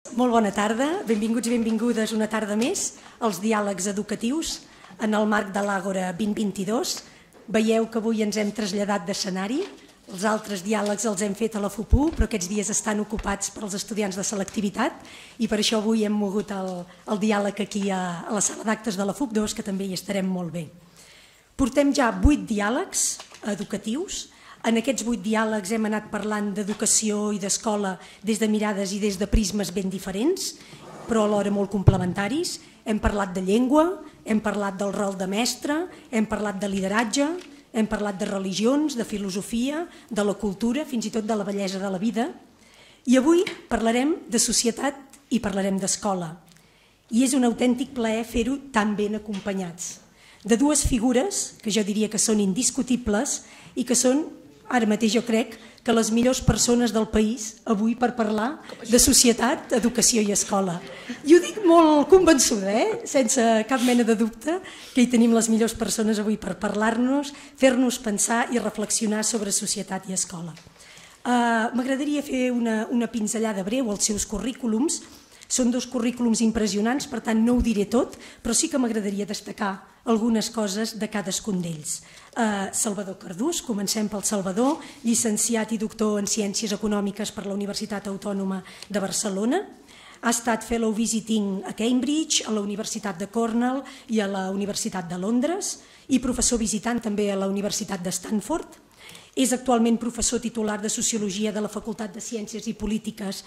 Molt bona tarda, benvinguts i benvingudes una tarda més als diàlegs educatius en el marc de l'Àgora 2022. Veieu que avui ens hem traslladat d'escenari, els altres diàlegs els hem fet a la FUPU, però aquests dies estan ocupats per als estudiants de selectivitat i per això avui hem mogut el diàleg aquí a la sala d'actes de la FUP2, que també hi estarem molt bé. Portem ja 8 diàlegs educatius. En aquests 8 diàlegs hem anat parlant d'educació i d'escola des de mirades i des de prismes ben diferents, però alhora molt complementaris. Hem parlat de llengua, hem parlat del rol de mestre, hem parlat de lideratge, hem parlat de religions, de filosofia, de la cultura, fins i tot de la bellesa de la vida. I avui parlarem de societat i parlarem d'escola. I és un autèntic plaer fer-ho tan ben acompanyats. De dues figures que jo diria que són indiscutibles i que són, ara mateix jo crec, que les millors persones del país avui per parlar de societat, educació i escola. I ho dic molt convençuda, sense cap mena de dubte, que hi tenim les millors persones avui per parlar-nos, fer-nos pensar i reflexionar sobre societat i escola. M'agradaria fer una pinzellada breu als seus currículums. Són 2 currículums impressionants, per tant no ho diré tot, però sí que m'agradaria destacar algunes coses de cadascun d'ells. Salvador Cardús, comencem pel Salvador, llicenciat i doctor en Ciències Econòmiques per la Universitat Autònoma de Barcelona. Ha estat fellow visiting a Cambridge, a la Universitat de Cornell i a la Universitat de Londres i professor visitant també a la Universitat de Stanford. És actualment professor titular de Sociologia de la Facultat de Ciències Polítiques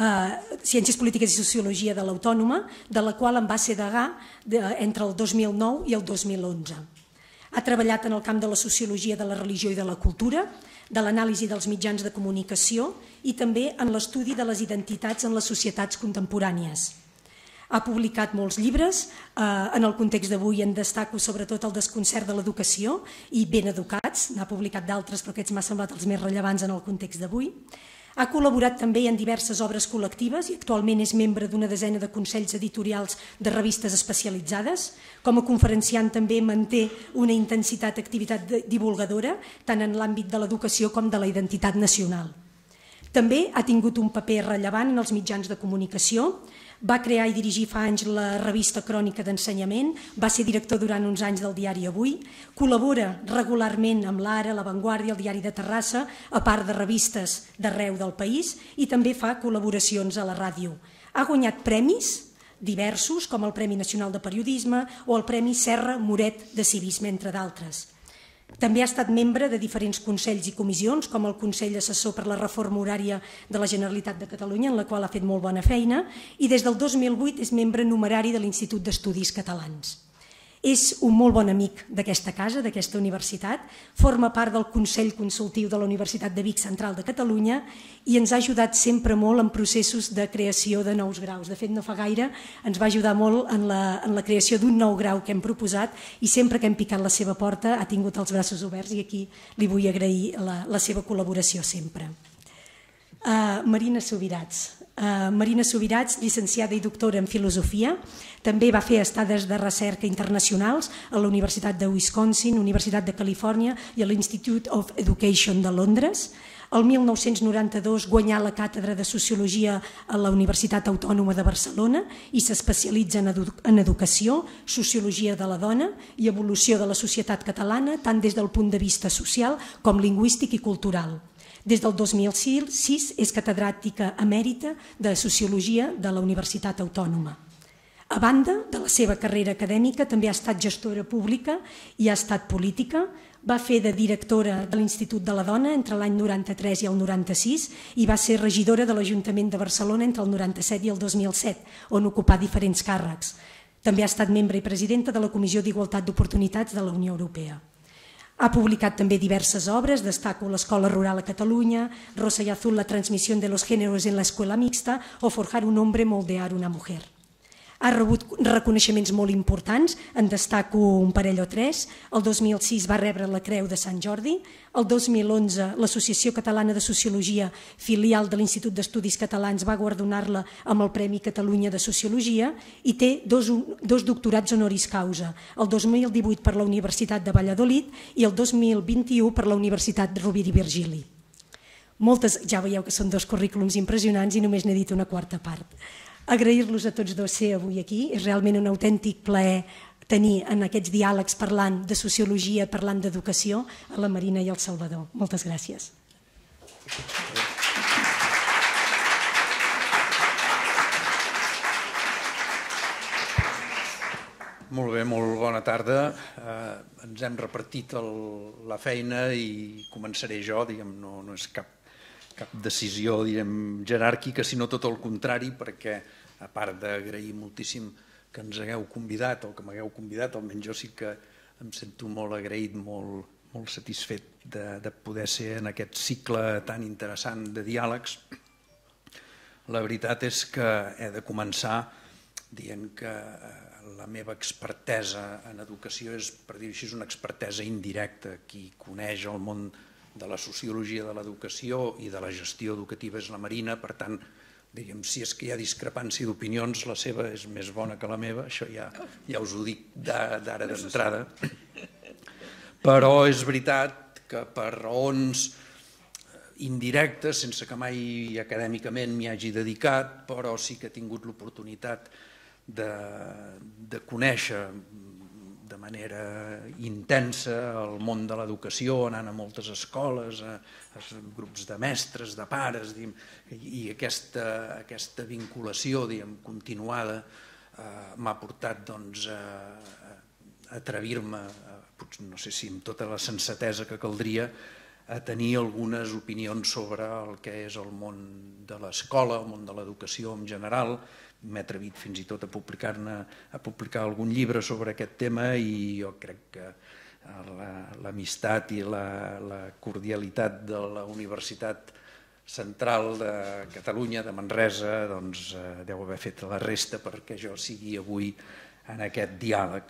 i Sociologia de l'Autònoma, de la qual en va ser degà entre el 2009 i el 2011. Ha treballat en el camp de la sociologia de la religió i de la cultura, de l'anàlisi dels mitjans de comunicació i també en l'estudi de les identitats en les societats contemporànies. Ha publicat molts llibres, en el context d'avui en destaco sobretot el desconcert de l'educació i Ben educats, n'ha publicat d'altres però aquests m'ha semblat els més rellevants en el context d'avui. Ha col·laborat també en diverses obres col·lectives i actualment és membre d'una desena de consells editorials de revistes especialitzades. Com a conferenciant també manté una intensitat d'activitat divulgadora tant en l'àmbit de l'educació com de la identitat nacional. També ha tingut un paper rellevant en els mitjans de comunicació. Va crear i dirigir fa anys la revista Crònica d'Ensenyament, va ser director durant uns anys del diari Avui, col·labora regularment amb l'Ara, La Vanguardia, el diari de Terrassa, a part de revistes d'arreu del país i també fa col·laboracions a la ràdio. Ha guanyat premis diversos, com el Premi Nacional de Periodisme o el Premi Serra Moret de Civisme, entre d'altres. També ha estat membre de diferents consells i comissions, com el Consell Assessor per la Reforma Horària de la Generalitat de Catalunya, en la qual ha fet molt bona feina, i des del 2008 és membre numerari de l'Institut d'Estudis Catalans. És un molt bon amic d'aquesta casa, d'aquesta universitat, forma part del Consell Consultiu de la Universitat de Vic Central de Catalunya i ens ha ajudat sempre molt en processos de creació de nous graus. De fet, no fa gaire ens va ajudar molt en la creació d'un nou grau que hem proposat i sempre que hem picat la seva porta ha tingut els braços oberts i aquí li vull agrair la seva col·laboració sempre. Marina Subirats. Marina Subirats, llicenciada i doctora en Filosofia, també va fer estades de recerca internacionals a la Universitat de Wisconsin, Universitat de Califòrnia i a l'Institute of Education de Londres. El 1992 guanyà la càtedra de Sociologia a la Universitat Autònoma de Barcelona i s'especialitza en educació, sociologia de la dona i evolució de la societat catalana, tant des del punt de vista social com lingüístic i cultural. Des del 2006 és catedràtica emèrita de Sociologia de la Universitat Autònoma. A banda de la seva carrera acadèmica, també ha estat gestora pública i ha estat política. Va fer de directora de l'Institut de la Dona entre l'any 93 i el 96 i va ser regidora de l'Ajuntament de Barcelona entre el 97 i el 2007, on ocupà diferents càrrecs. També ha estat membre i presidenta de la Comissió d'Igualtat d'Oportunitats de la Unió Europea. Ha publicat també diverses obres, destaco l'Escola Rural a Catalunya, Rosa y Azul, la transmisión de los géneros en la escuela mixta o Forjar un hombre, moldear una mujer. Ha rebut reconeixements molt importants, en destaco un parell o 3. El 2006 va rebre la Creu de Sant Jordi, el 2011 l'Associació Catalana de Sociologia, filial de l'Institut d'Estudis Catalans, va guardonar-la amb el Premi Catalunya de Sociologia i té dos doctorats honoris causa, el 2018 per la Universitat de Valladolid i el 2021 per la Universitat Rovira i Virgili. Ja veieu que són 2 currículums impressionants i només n'he dit una quarta part. Agrair-los a tots 2 ser avui aquí. És realment un autèntic plaer tenir en aquests diàlegs parlant de sociologia, parlant d'educació, a la Marina i al Salvador. Moltes gràcies. Molt bé, molt bona tarda. Ens hem repartit la feina i començaré jo, no és cap decisió jeràrquica, sinó tot el contrari, perquè a part d'agrair moltíssim que ens hagueu convidat o que m'hagueu convidat, almenys jo sí que em sento molt agraït, molt satisfet de poder ser en aquest cicle tan interessant de diàlegs. La veritat és que he de començar dient que la meva expertesa en educació és, per dir-ho així, una expertesa indirecta. Qui coneix el món de la sociologia de l'educació i de la gestió educativa és la Marina, per tant, si és que hi ha discrepància d'opinions, la seva és més bona que la meva, això ja us ho dic d'ara d'entrada. Però és veritat que per raons indirectes, sense que mai acadèmicament m'hi hagi dedicat, però sí que he tingut l'oportunitat de conèixer de manera intensa el món de l'educació, anant a moltes escoles, a grups de mestres, de pares, i aquesta vinculació continuada m'ha portat a atrevir-me, no sé si amb tota la sensatesa que caldria, a tenir algunes opinions sobre el que és el món de l'escola, el món de l'educació en general. M'he atrevit fins i tot a publicar algun llibre sobre aquest tema i jo crec que l'amistat i la cordialitat de la Universitat Central de Catalunya, de Manresa, deu haver fet la resta perquè jo sigui avui en aquest diàleg.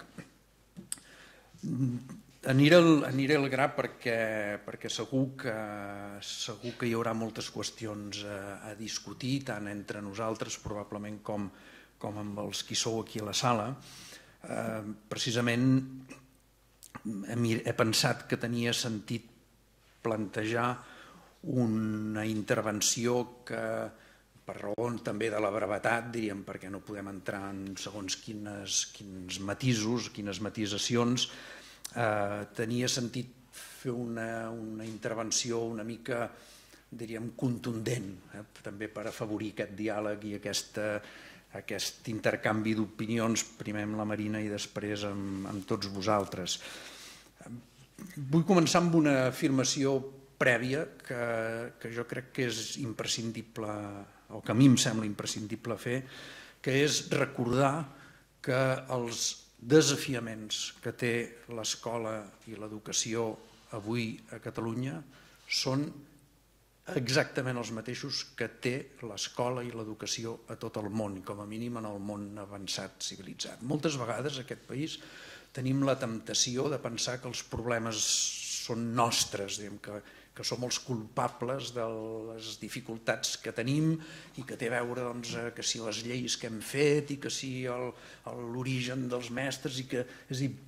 Aniré al gra perquè segur que hi haurà moltes qüestions a discutir, tant entre nosaltres probablement com amb els qui sou aquí a la sala. Precisament he pensat que tenia sentit plantejar una intervenció que, per raons també de la brevetat, diríem, perquè no podem entrar en segons quins matisos, quines matisacions, tenia sentit fer una intervenció una mica, diríem, contundent, també per afavorir aquest diàleg i aquest intercanvi d'opinions, primer amb la Marina i després amb tots vosaltres. Vull començar amb una afirmació prèvia que jo crec que és imprescindible, o que a mi em sembla imprescindible fer, que és recordar que els desafiaments que té l'escola i l'educació avui a Catalunya són exactament els mateixos que té l'escola i l'educació a tot el món, com a mínim en el món avançat, civilitzat. Moltes vegades a aquest país tenim la temptació de pensar que els problemes són nostres, que som els culpables de les dificultats que tenim i que té a veure que si les lleis que hem fet i que si l'origen dels mestres, i que és a dir,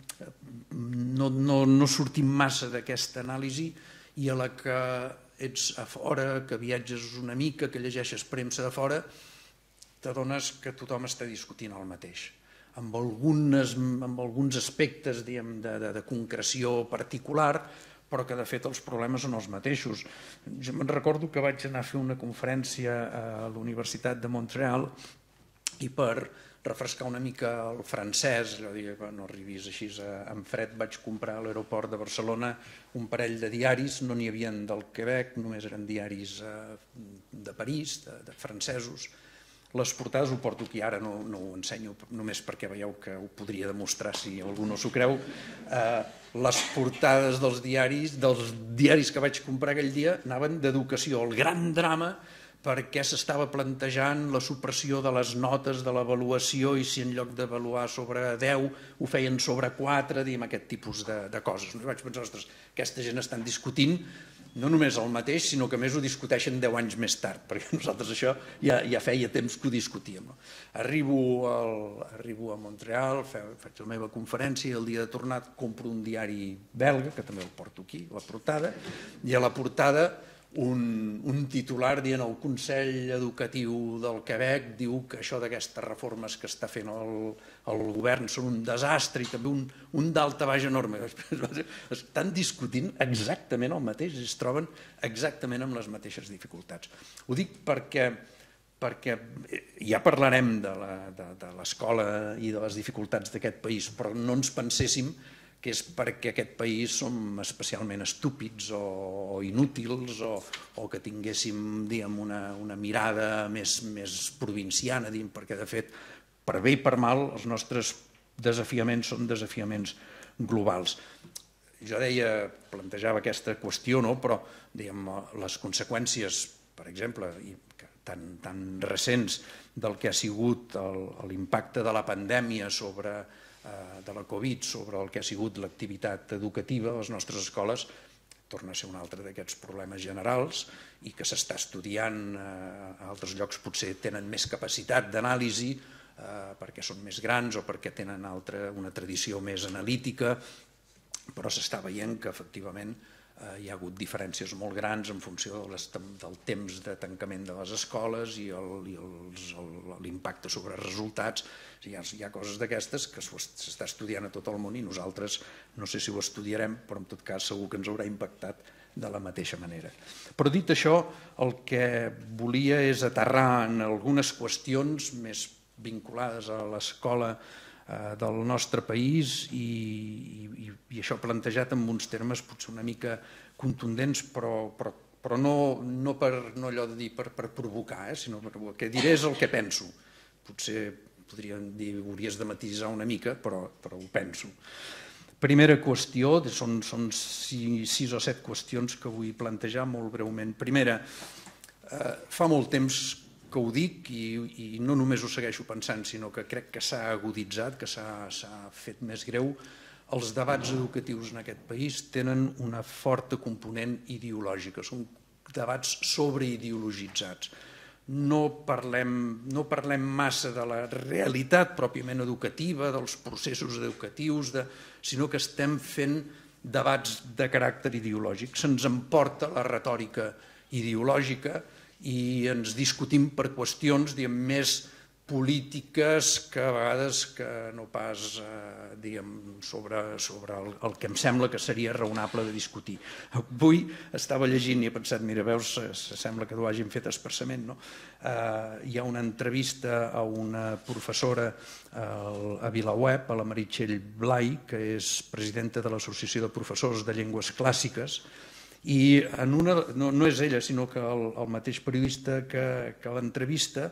no sortim massa d'aquesta anàlisi, i a la que ets a fora, que viatges una mica, que llegeixes premsa de fora, t'adones que tothom està discutint el mateix, amb alguns aspectes de concreció particular, però que de fet els problemes són els mateixos. Jo me'n recordo que vaig anar a fer una conferència a la Universitat de Montreal i per refrescar una mica el francès, no arribis així en fred, vaig comprar a l'aeroport de Barcelona un parell de diaris, no n'hi havia del Quebec, només eren diaris de París, de francesos. Les portades, ho porto aquí ara, no ho ensenyo només perquè veieu que ho podria demostrar si algú no s'ho creu. Les portades dels diaris que vaig comprar aquell dia anaven d'educació, el gran drama, perquè s'estava plantejant la supressió de les notes de l'avaluació i si en lloc d'avaluar sobre 10 ho feien sobre 4, aquest tipus de coses. Vaig pensar, ostres, aquesta gent estan discutint no només el mateix, sinó que més ho discuteixen 10 anys més tard, perquè nosaltres això ja feia temps que ho discutíem. Arribo a Montreal, faig la meva conferència i el dia de tornat compro un diari belga, que també el porto aquí, la portada, i a la portada un titular dient el Consell Educatiu del Quebec diu que això d'aquestes reformes que està fent el govern són un desastre i també un daltabaix enorme. Estan discutint exactament el mateix i es troben exactament amb les mateixes dificultats. Ho dic perquè ja parlarem de l'escola i de les dificultats d'aquest país, però no ens penséssim que és perquè aquest país som especialment estúpids o inútils o que tinguéssim una mirada més provinciana, perquè de fet, per bé i per mal, els nostres desafiaments són desafiaments globals. Jo plantejava aquesta qüestió, però les conseqüències, per exemple, tan recents del que ha sigut l'impacte de la pandèmia de la Covid sobre el que ha sigut l'activitat educativa a les nostres escoles torna a ser un altre d'aquests problemes generals i que s'està estudiant a altres llocs, potser tenen més capacitat d'anàlisi perquè són més grans o perquè tenen una tradició més analítica, però s'està veient que efectivament hi ha hagut diferències molt grans en funció del temps de tancament de les escoles i l'impacte sobre resultats. Hi ha coses d'aquestes que s'està estudiant a tot el món i nosaltres no sé si ho estudiarem, però en tot cas segur que ens haurà impactat de la mateixa manera. Però dit això, el que volia és aterrar en algunes qüestions més vinculades a l'escola del nostre país i això plantejat en uns termes potser una mica contundents, però no per allò de dir per provocar, sinó perquè el que diré és el que penso. Potser podríem dir hauries de matisar una mica, però ho penso. Primera qüestió, són 6 o 7 qüestions que vull plantejar molt breument. Primera, fa molt temps que ho dic i no només ho segueixo pensant, sinó que crec que s'ha aguditzat, que s'ha fet més greu. Els debats educatius en aquest país tenen una forta component ideològica, són debats sobreideologitzats. No parlem massa de la realitat pròpiament educativa, dels processos educatius, sinó que estem fent debats de caràcter ideològic. Se'ns emporta la retòrica ideològica i ens discutim per qüestions més polítiques que a vegades no pas sobre el que em sembla que seria raonable de discutir. Avui estava llegint i he pensat, mira, veus, sembla que ho hagin fet expressament, no? Hi ha una entrevista a una professora a VilaWeb, a la Meritxell Blai, que és presidenta de l'Associació de Professors de Llengües Clàssiques, i no és ella, sinó que el mateix periodista que l'entrevista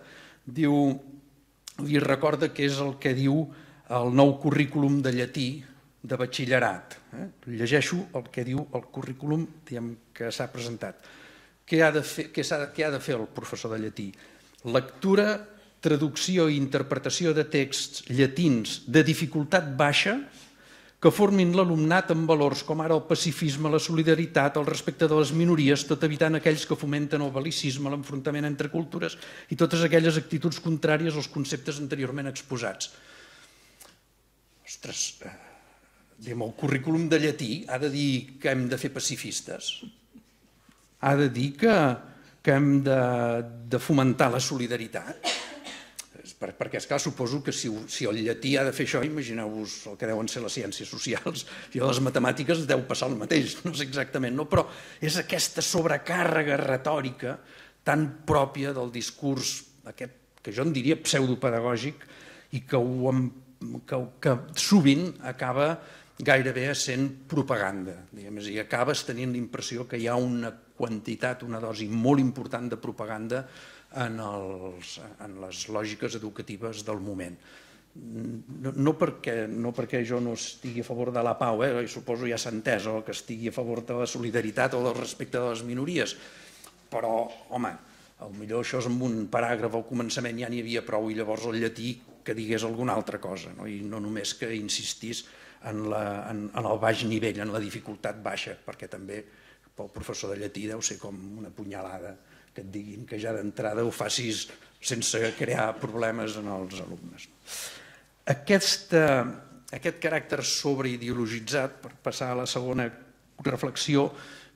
li recorda què és el que diu el nou currículum de llatí de batxillerat. Llegeixo el que diu el currículum que s'ha presentat. Què ha de fer el professor de llatí? Lectura, traducció i interpretació de texts llatins de dificultat baixa que formin l'alumnat amb valors com ara el pacifisme, la solidaritat, el respecte de les minories, tot evitant aquells que fomenten el bel·licisme, l'enfrontament entre cultures i totes aquelles actituds contràries als conceptes anteriorment exposats. Ostres, el currículum de llatí ha de dir que hem de fer pacifistes? Ha de dir que hem de fomentar la solidaritat? Perquè, esclar, suposo que si el llatí ha de fer això, imagineu-vos el que deuen ser les ciències socials i les matemàtiques deu passar el mateix, no sé exactament, però és aquesta sobrecàrrega retòrica tan pròpia del discurs aquest que jo en diria pseudopedagògic i que sovint acaba gairebé sent propaganda, i acabes tenint l'impressió que hi ha una quantitat, una dosi molt important de propaganda en les lògiques educatives del moment. No perquè jo no estigui a favor de la pau, suposo ja s'ha entès, o que estigui a favor de la solidaritat o del respecte de les minories, però, home, potser això és amb un paràgraf al començament ja n'hi havia prou i llavors el llatí que digués alguna altra cosa, i no només que insistís en el baix nivell, en la dificultat baixa, perquè també pel professor de llatí deu ser com una punyalada que et diguin que ja d'entrada ho facis sense crear problemes en els alumnes. Aquest caràcter sobreideologitzat, per passar a la segona reflexió,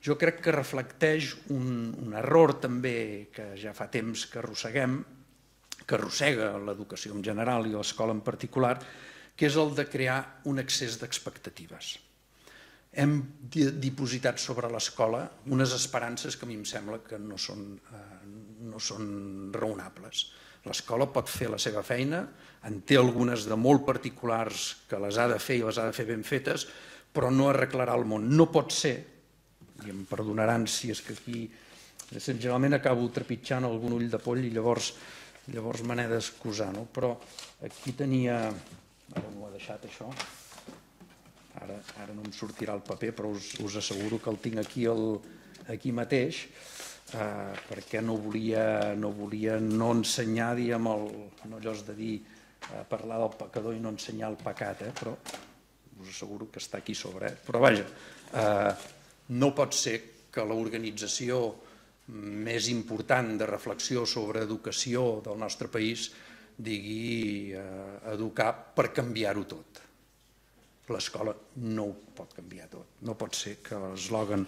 jo crec que reflecteix un error també que ja fa temps que arrosseguem, que arrossega l'educació en general i l'escola en particular, que és el de crear un excés d'expectatives. Hem dipositat sobre l'escola unes esperances que a mi em sembla que no són raonables. L'escola pot fer la seva feina, en té algunes de molt particulars que les ha de fer i les ha de fer ben fetes, però no arreglarà el món. No pot ser, i em perdonaran si és que aquí generalment acabo trepitjant algun ull de poll i llavors me n'he d'excusar, però aquí tenia, ara m'ho he deixat això, ara no em sortirà el paper, però us asseguro que el tinc aquí mateix, perquè no volia no ensenyar, diguem, no allò és de dir, parlar del pecador i no ensenyar el pecat, però us asseguro que està aquí sobre. Però vaja, no pot ser que l'organització més important de reflexió sobre educació del nostre país digui educar per canviar-ho tot. L'escola no ho pot canviar tot. No pot ser que l'eslògan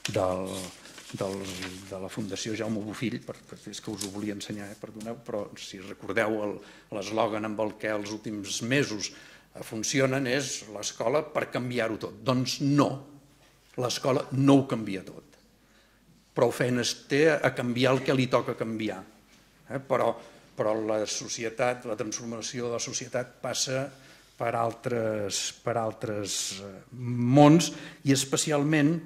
de la Fundació Jaume Bofill, és que us ho volia ensenyar, perdoneu, però si recordeu l'eslògan amb el que els últims mesos funcionen és l'escola per canviar-ho tot. Doncs no, l'escola no ho canvia tot. Prou feines té a canviar el que li toca canviar. Però la societat, la transformació de la societat passa per altres mons i especialment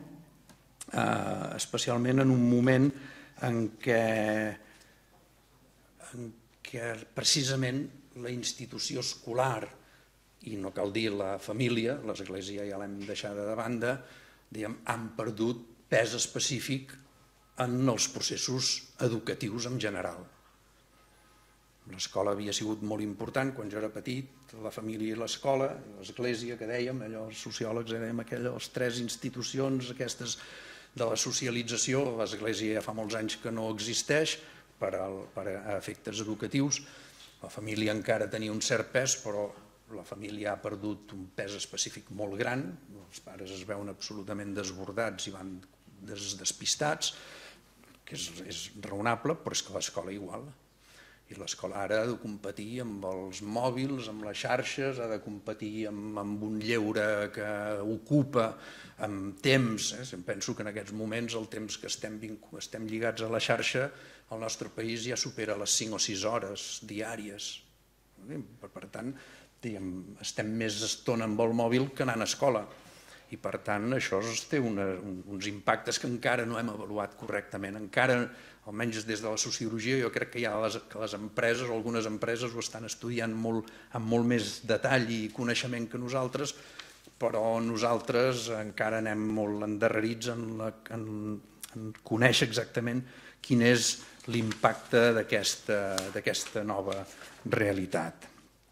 en un moment en què precisament la institució escolar, i no cal dir la família, l'Església ja l'hem deixada de banda, han perdut pes específic en els processos educatius en general. L'escola havia sigut molt important quan jo era petit, la família i l'escola, l'Església, que dèiem, allò els sociòlegs dèiem les tres institucions aquestes de la socialització. L'Església ja fa molts anys que no existeix per a efectes educatius. La família encara tenia un cert pes, però la família ha perdut un pes específic molt gran. Els pares es veuen absolutament desbordats i van despistats, que és raonable, però és que l'escola igual. I l'escola ara ha de competir amb els mòbils, amb les xarxes, ha de competir amb un lleure que ocupa amb temps. Penso que en aquests moments el temps que estem lligats a la xarxa al nostre país ja supera les 5 o 6 hores diàries. Per tant, estem més estona amb el mòbil que anant a escola. I per tant això té uns impactes que encara no hem avaluat correctament. Encara, almenys des de la sociologia, jo crec que les empreses, algunes empreses ho estan estudiant amb molt més detall i coneixement que nosaltres, però nosaltres encara anem molt endarrerits en conèixer exactament quin és l'impacte d'aquesta nova realitat.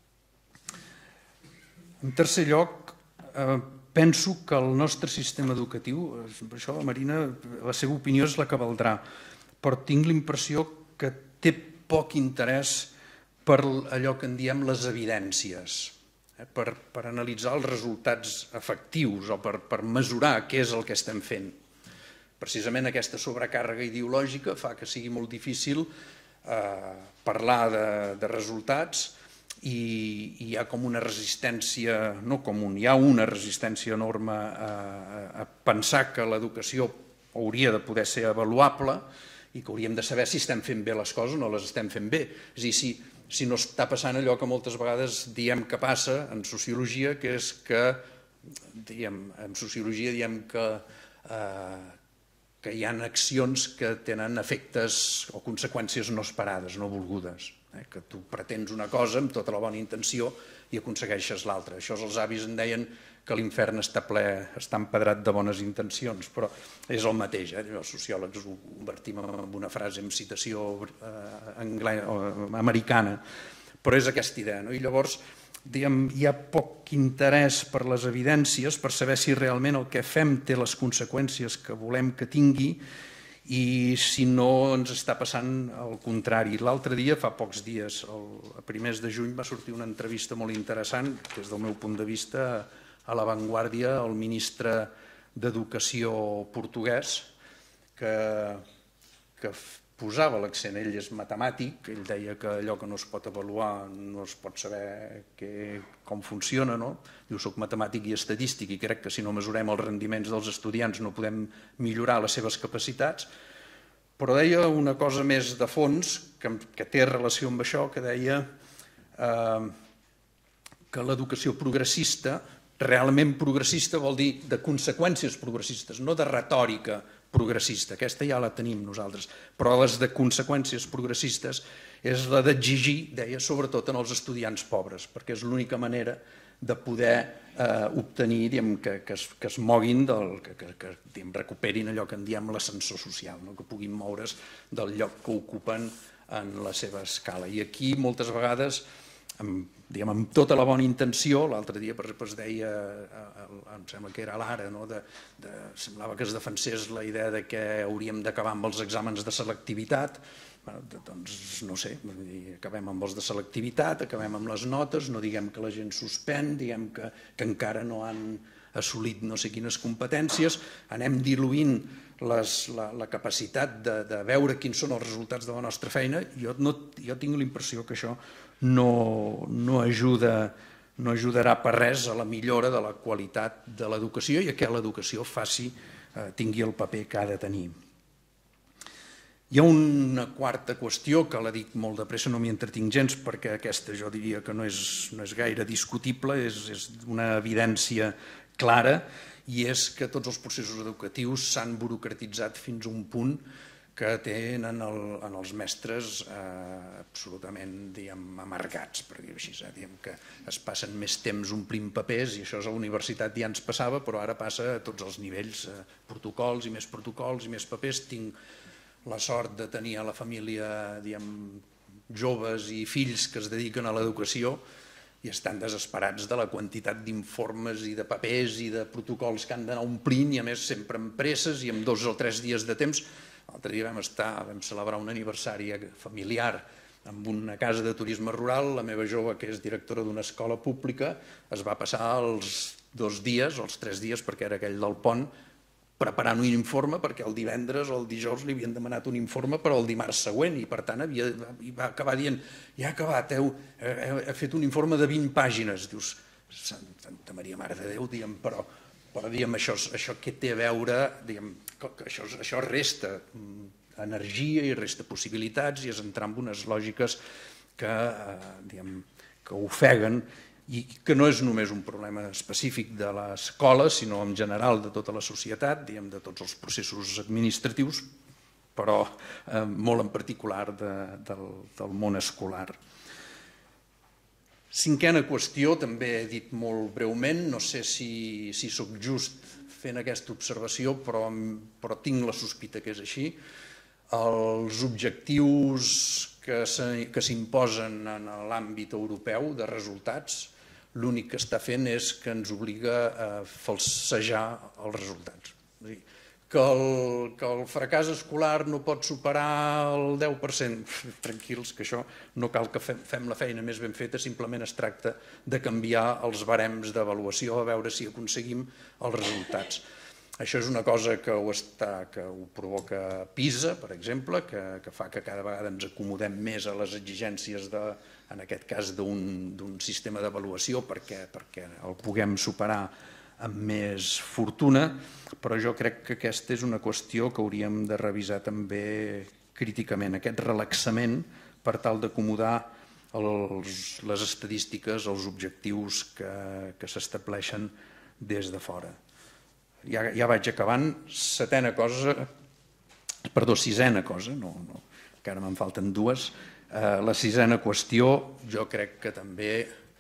En tercer lloc, penso que el nostre sistema educatiu, per això la Marina, la seva opinió és la que valdrà, però tinc la impressió que té poc interès per allò que en diem les evidències, per analitzar els resultats efectius o per mesurar què és el que estem fent. Precisament aquesta sobrecàrrega ideològica fa que sigui molt difícil parlar de resultats i hi ha com una resistència, no comú, hi ha una resistència enorme a pensar que l'educació hauria de poder ser avaluable i que hauríem de saber si estem fent bé les coses o no les estem fent bé. És a dir, si no està passant allò que moltes vegades diem que passa en sociologia, que és que, en sociologia diem que hi ha accions que tenen efectes o conseqüències no esperades, no volgudes. Que tu pretens una cosa amb tota la bona intenció i aconsegueixes l'altra. Això els avis en deien que l'infern està empedrat de bones intencions, però és el mateix. Els sociòlegs ho convertim en una frase amb citació americana, però és aquesta idea. I llavors hi ha poc interès per les evidències, per saber si realment el que fem té les conseqüències que volem que tingui i si no ens està passant el contrari. L'altre dia, fa pocs dies, a primers de juny, va sortir una entrevista molt interessant, des del meu punt de vista, a La Vanguardia, el ministre d'Educació portuguès que posava l'accent, ell és matemàtic, ell deia que allò que no es pot avaluar no es pot saber com funciona, no? Diu, soc matemàtic i estadístic i crec que si no mesurem els rendiments dels estudiants no podem millorar les seves capacitats, però deia una cosa més de fons que té relació amb això, que deia que l'educació progressista, realment progressista vol dir de conseqüències progressistes, no de retòrica progressista, aquesta ja la tenim nosaltres, però les de conseqüències progressistes és la d'exigir, deia, sobretot en els estudiants pobres, perquè és l'única manera de poder obtenir que es moguin, que recuperin allò que en diem l'ascensor social, que puguin moure's del lloc que ocupen en la seva escala. I aquí moltes vegades, amb tota la bona intenció, l'altre dia es deia, em sembla que era l'Ara, semblava que es defensés la idea que hauríem d'acabar amb els exàmens de selectivitat, doncs no sé, acabem amb els de selectivitat, acabem amb les notes, no diguem que la gent suspèn, diguem que encara no han assolit no sé quines competències, anem diluint la capacitat de veure quins són els resultats de la nostra feina. Jo tinc la impressió que això no ajudarà per res a la millora de la qualitat de l'educació i a que l'educació tingui el paper que ha de tenir. Hi ha una quarta qüestió que la dic molt de pressa, no m'hi entretinc gens, perquè aquesta jo diria que no és gaire discutible, és una evidència clara, i és que tots els processos educatius s'han burocratitzat fins a un punt que tenen els mestres absolutament amargats, per dir-ho així. Que es passen més temps omplint papers, i això a la universitat ja ens passava, però ara passa a tots els nivells, protocols i més papers. Tinc la sort de tenir a la família joves i fills que es dediquen a l'educació i estan desesperats de la quantitat d'informes i de papers i de protocols que han d'anar omplint, i a més sempre amb presses i amb 2 o 3 dies de temps. L'altre dia vam celebrar un aniversari familiar en una casa de turisme rural. La meva jove, que és directora d'una escola pública, es va passar els 2 dies o els 3 dies, perquè era aquell del pont, preparant un informe, perquè el divendres o el dijous li havien demanat un informe per al dimarts següent, i per tant va acabar dient: ja ha acabat, he fet un informe de 20 pàgines. Dius, Santa Maria, Mare de Déu, però això què té a veure? Això resta energia i resta possibilitats, i és entrar en unes lògiques que ofeguen, i que no és només un problema específic de l'escola, sinó en general de tota la societat, de tots els processos administratius, però molt en particular del món escolar. Cinquena qüestió, també he dit molt breument, no sé si sóc just fent aquesta observació, però tinc la sospita que és així. Els objectius que s'imposen en l'àmbit europeu de resultats, l'únic que està fent és que ens obliga a falsejar els resultats. Que el fracàs escolar no pot superar el 10%, tranquils, que això no cal que fem la feina més ben feta, simplement es tracta de canviar els barems d'avaluació a veure si aconseguim els resultats. Això és una cosa que ho provoca PISA, per exemple, que fa que cada vegada ens acomodem més a les exigències, en aquest cas, d'un sistema d'avaluació perquè el puguem superar amb més fortuna, però jo crec que aquesta és una qüestió que hauríem de revisar també críticament, aquest relaxament per tal d'acomodar les estadístiques, els objectius que s'estableixen des de fora. Ja vaig acabant. Sisena cosa, encara me'n falten 2. La sisena qüestió, jo crec que també,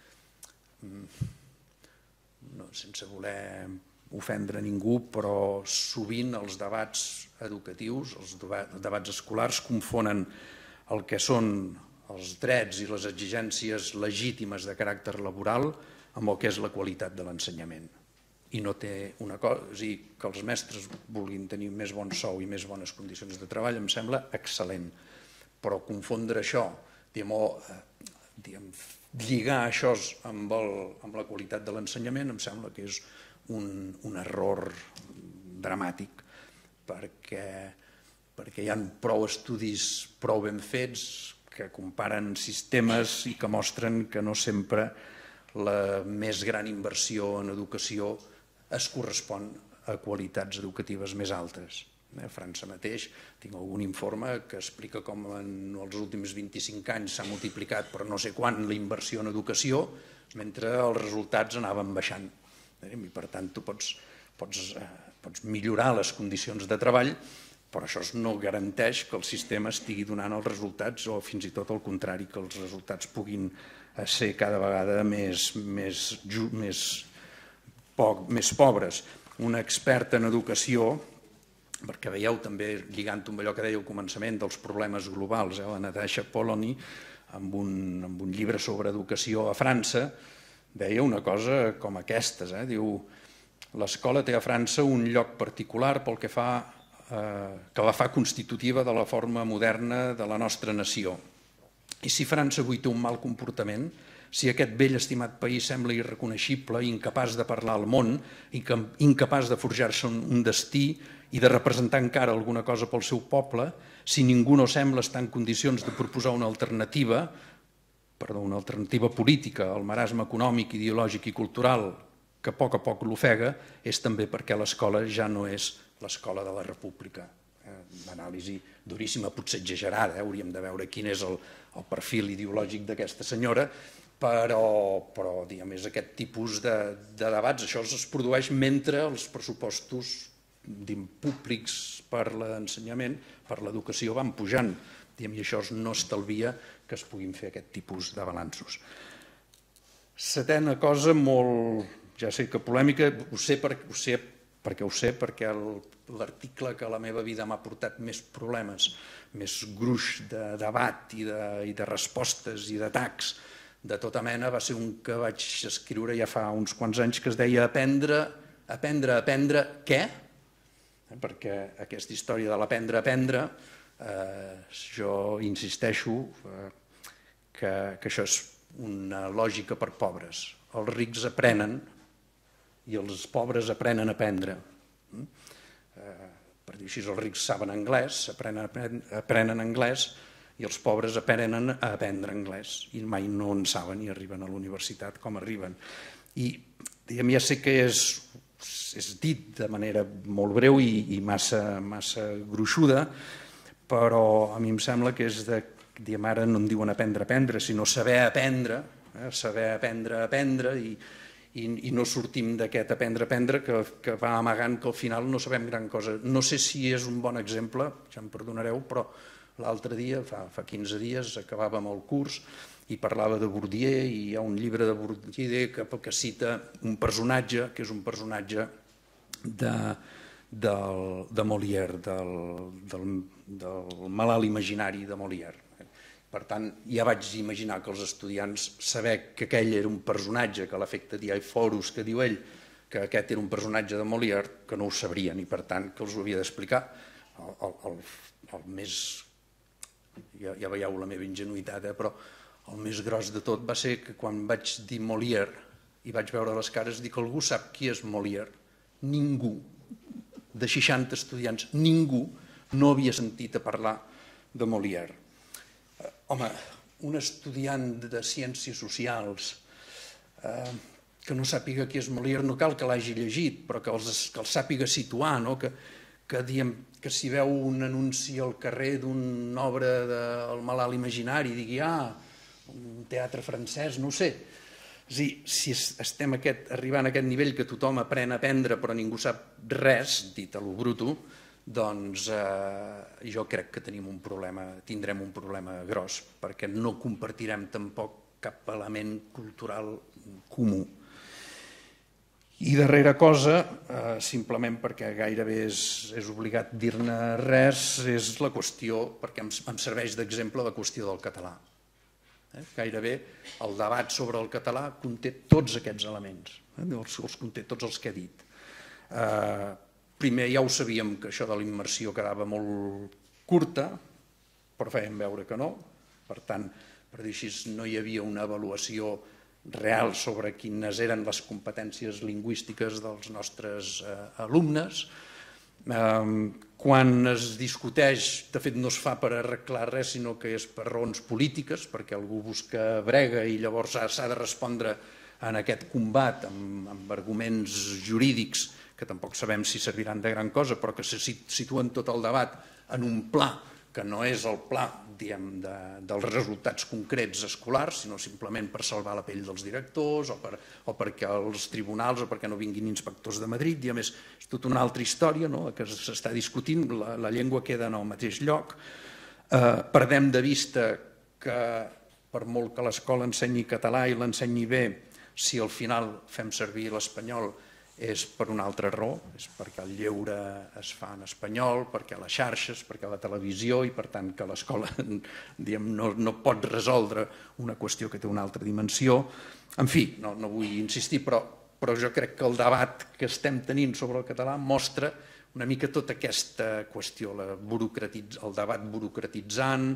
sense voler ofendre ningú, però sovint els debats educatius, els debats escolars, confonen el que són els drets i les exigències legítimes de caràcter laboral amb el que és la qualitat de l'ensenyament. I no té una cosa, és a dir, que els mestres vulguin tenir més bon sou i més bones condicions de treball em sembla excel·lent, però confondre això, lligar això amb la qualitat de l'ensenyament em sembla que és un error dramàtic, perquè hi ha prou estudis prou ben fets que comparen sistemes i que mostren que no sempre la més gran inversió en educació es correspon a qualitats educatives més altes. A França mateix tinc algun informe que explica com en els últims 25 anys s'ha multiplicat per no sé quant la inversió en educació, mentre els resultats anaven baixant. I per tant tu pots millorar les condicions de treball, però això no garanteix que el sistema estigui donant els resultats o fins i tot al contrari, que els resultats puguin ser cada vegada més pobres. Una experta en educació, perquè veieu també, lligant amb allò que deia al començament dels problemes globals, la Natasha Polony, amb un llibre sobre educació a França, deia una cosa com aquestes, diu: l'escola té a França un lloc particular pel que la fa constitutiva de la forma moderna de la nostra nació. I si França avui té un mal comportament, si aquest vell estimat país sembla irreconeixible, incapaç de parlar al món, incapaç de forjar-se un destí i de representar encara alguna cosa pel seu poble, si ningú no sembla estar en condicions de proposar una alternativa política al marasme econòmic, ideològic i cultural que a poc l'ofega, és també perquè l'escola ja no és l'escola de la República. Anàlisi duríssima, potser exagerada, hauríem de veure quin és el perfil ideològic d'aquesta senyora, però diguem, és aquest tipus de debats. Això es produeix mentre els pressupostos públics per l'ensenyament, per l'educació, van pujant, i això no estalvia que es puguin fer aquest tipus de balanços. Setena cosa, molt, ja sé que polèmica, ho sé perquè l'article que a la meva vida m'ha portat més problemes, més gruix de debat i de respostes i d'atacs de tota mena va ser un que vaig escriure ja fa uns quants anys que es deia Aprendre què? Perquè aquesta història de l'aprendre a aprendre, jo insisteixo que això és una lògica per pobres. Els rics aprenen i els pobres aprenen a aprendre. Per dir així, els rics saben anglès, aprenen anglès, i els pobres aprenen a aprendre anglès i mai no en saben i arriben a la universitat com arriben. I ja sé que és dit de manera molt breu i massa gruixuda, però a mi em sembla que és ara no en diuen aprendre a aprendre, sinó saber aprendre a aprendre i no sortim d'aquest aprendre a aprendre que va amagant que al final no sabem gran cosa. No sé si és un bon exemple, ja em perdonareu, però l'altre dia, fa 15 dies, acabàvem el curs i parlava de Bourdieu i hi ha un llibre de Bourdieu que cita un personatge que és un personatge de Molière, del malalt imaginari de Molière. Per tant, ja vaig imaginar que els estudiants saber que aquell era un personatge, que a l'efecte Diaforus, que diu ell, que aquest era un personatge de Molière, que no ho sabrien i per tant que els ho havia d'explicar. El més, ja veieu la meva ingenuïtat, però el més gros de tot va ser que quan vaig dir Molière i vaig veure les cares, dic, algú sap qui és Molière? Ningú. De 60 estudiants, ningú no havia sentit a parlar de Molière. Home, un estudiant de ciències socials que no sàpiga qui és Molière no cal que l'hagi llegit, però que el sàpiga situar, que si veu un anunci al carrer d'una obra del malalt imaginari digui, un teatre francès, no ho sé. És a dir, si estem arribant a aquest nivell que tothom aprèn a aprendre però ningú sap res, dit a lo bruto, doncs jo crec que tindrem un problema gros, perquè no compartirem tampoc cap element cultural comú. I darrera cosa, simplement perquè gairebé és obligat dir-ne res, és la qüestió, perquè em serveix d'exemple la qüestió del català. Gairebé el debat sobre el català conté tots aquests elements, els conté tots els que he dit. Primer ja ho sabíem que això de la immersió quedava molt curta, però fèiem veure que no. Per tant, per dir així, no hi havia una avaluació real sobre quines eren les competències lingüístiques dels nostres alumnes. Quan es discuteix, de fet no es fa per arreglar res, sinó que és per raons polítiques, perquè algú busca brega i llavors s'ha de respondre en aquest combat amb arguments jurídics que tampoc sabem si serviran de gran cosa, però que se situen tot el debat en un pla que no és el pla dels resultats concrets escolars, sinó simplement per salvar la pell dels directors o perquè els tribunals o perquè no vinguin inspectors de Madrid, i a més és tota una altra història que s'està discutint, la llengua queda en el mateix lloc. Perdem de vista que per molt que l'escola ensenyi català i l'ensenyi bé, si al final fem servir l'espanyol és per una altra raó, és perquè el lleure es fa en espanyol, perquè les xarxes, perquè la televisió, i per tant que l'escola no pot resoldre una qüestió que té una altra dimensió. En fi, no vull insistir, però jo crec que el debat que estem tenint sobre el català mostra una mica tota aquesta qüestió, el debat burocratitzant,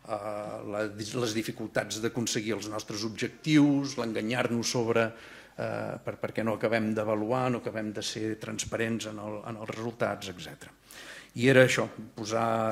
les dificultats d'aconseguir els nostres objectius, l'enganyar-nos sobre perquè no acabem d'avaluar, no acabem de ser transparents en els resultats, etc. I era això, posar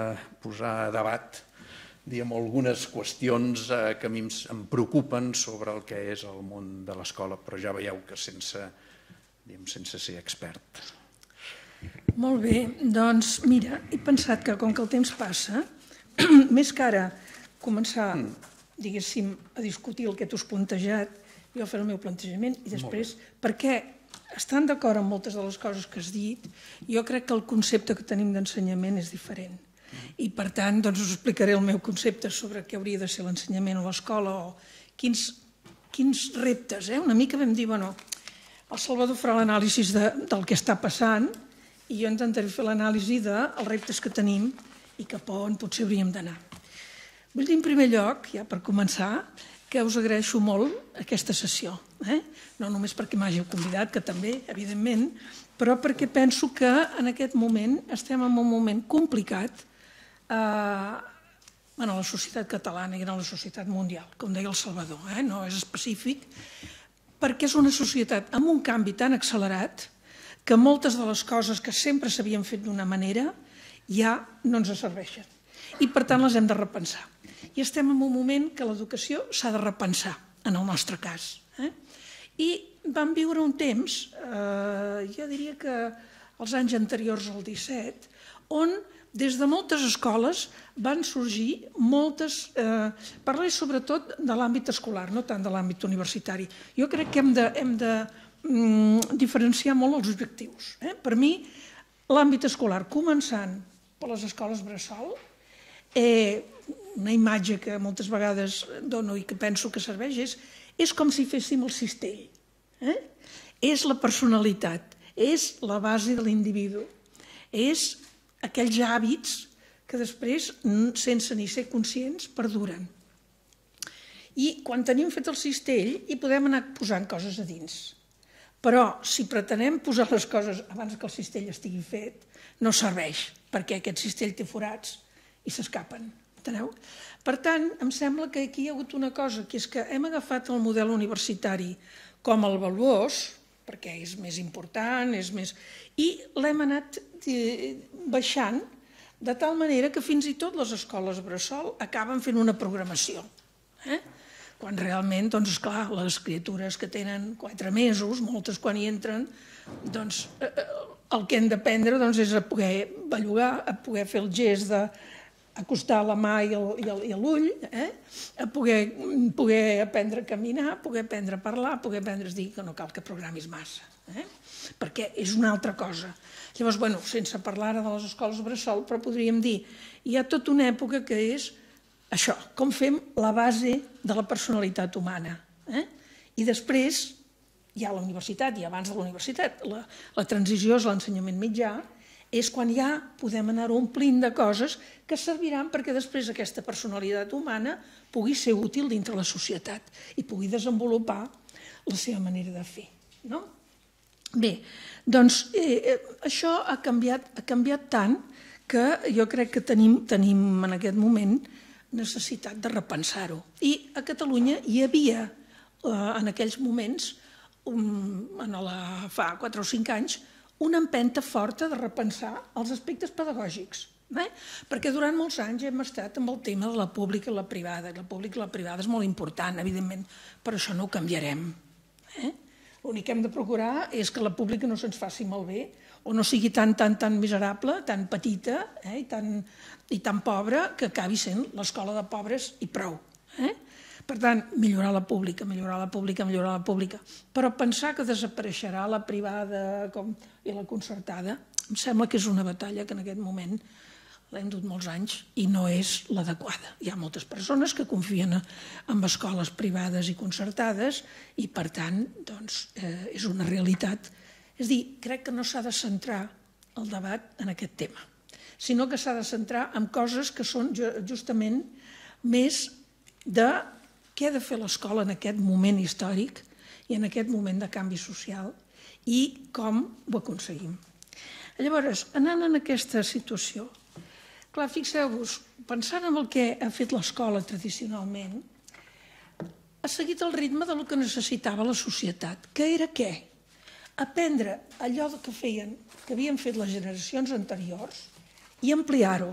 a debat algunes qüestions que a mi em preocupen sobre el que és el món de l'escola, però ja veieu que sense ser expert. Molt bé, doncs mira, he pensat que com que el temps passa, més que ara començar, diguéssim, a discutir el que tu has plantejat, jo fer el meu plantejament i després, perquè estan d'acord amb moltes de les coses que has dit, jo crec que el concepte que tenim d'ensenyament és diferent. I per tant, doncs us explicaré el meu concepte sobre què hauria de ser l'ensenyament a l'escola o quins reptes. Una mica vam dir, bueno, el Salvador farà l'anàlisi del que està passant i jo intentaré fer l'anàlisi dels reptes que tenim i cap a on potser hauríem d'anar. Vull dir, en primer lloc, ja per començar, que us agraeixo molt aquesta sessió. No només perquè m'hàgiu convidat, que també, evidentment, però perquè penso que en aquest moment estem en un moment complicat en la societat catalana i en la societat mundial, com deia el Salvador, no és específic, perquè és una societat amb un canvi tan accelerat que moltes de les coses que sempre s'havien fet d'una manera ja no ens serveixen. I per tant les hem de repensar. I estem en un moment que l'educació s'ha de repensar, en el nostre cas. I vam viure un temps, jo diria que els anys anteriors al 17, on des de moltes escoles van sorgir moltes... Parlaré sobretot de l'àmbit escolar, no tant de l'àmbit universitari. Jo crec que hem de diferenciar molt els objectius. Per mi, l'àmbit escolar, començant per les escoles bressol, una imatge que moltes vegades dono i que penso que serveix és com si féssim el cistell. És la personalitat, és la base de l'individu, és aquells hàbits que després, sense ni ser conscients, perduren. I quan tenim fet el cistell hi podem anar posant coses a dins. Però si pretenem posar les coses abans que el cistell estigui fet, no serveix, perquè aquest cistell té forats i s'escapen. Per tant, em sembla que aquí hi ha hagut una cosa, que és que hem agafat el model universitari com el valuós, perquè és més important, i l'hem anat baixant de tal manera que fins i tot les escoles bressol acaben fent una programació. Quan realment, doncs, esclar, les criatures que tenen 4 mesos, moltes quan hi entren, doncs el que hem d'aprendre és a poder bellugar, a poder fer el gest d'acostar la mà i l'ull, a poder aprendre a caminar, a poder aprendre a parlar, a poder aprendre a dir que no cal que programis massa, perquè és una altra cosa. Llavors, sense parlar ara de les escoles bressol, però podríem dir, hi ha tota una època que és això, com fem la base de la personalitat humana. I després hi ha la universitat, i abans de la universitat, la transició és l'ensenyament mitjà, és quan ja podem anar omplint de coses que serviran perquè després aquesta personalitat humana pugui ser útil dintre la societat i pugui desenvolupar la seva manera de fer. Bé, doncs això ha canviat tant que jo crec que tenim en aquest moment necessitat de repensar-ho. I a Catalunya hi havia en aquells moments, fa 4 o 5 anys, una empenta forta de repensar els aspectes pedagògics, perquè durant molts anys hem estat amb el tema de la pública i la privada. La pública i la privada és molt important, evidentment, però això no ho canviarem. L'únic que hem de procurar és que la pública no se'ns faci malbé o no sigui tan miserable, tan petita i tan pobra que acabi sent l'escola de pobres i prou. Per tant, millorar la pública, millorar la pública, millorar la pública. Però pensar que desapareixerà la privada i la concertada, em sembla que és una batalla que en aquest moment l'hem dut molts anys i no és l'adequada. Hi ha moltes persones que confien en escoles privades i concertades i, per tant, és una realitat. És a dir, crec que no s'ha de centrar el debat en aquest tema, sinó que s'ha de centrar en coses que són justament més de què ha de fer l'escola en aquest moment històric i en aquest moment de canvi social i com ho aconseguim. Llavors, anant en aquesta situació, clar, fixeu-vos, pensant en el que ha fet l'escola tradicionalment, ha seguit el ritme del que necessitava la societat. Que era què? Aprendre allò que havien fet les generacions anteriors i ampliar-ho.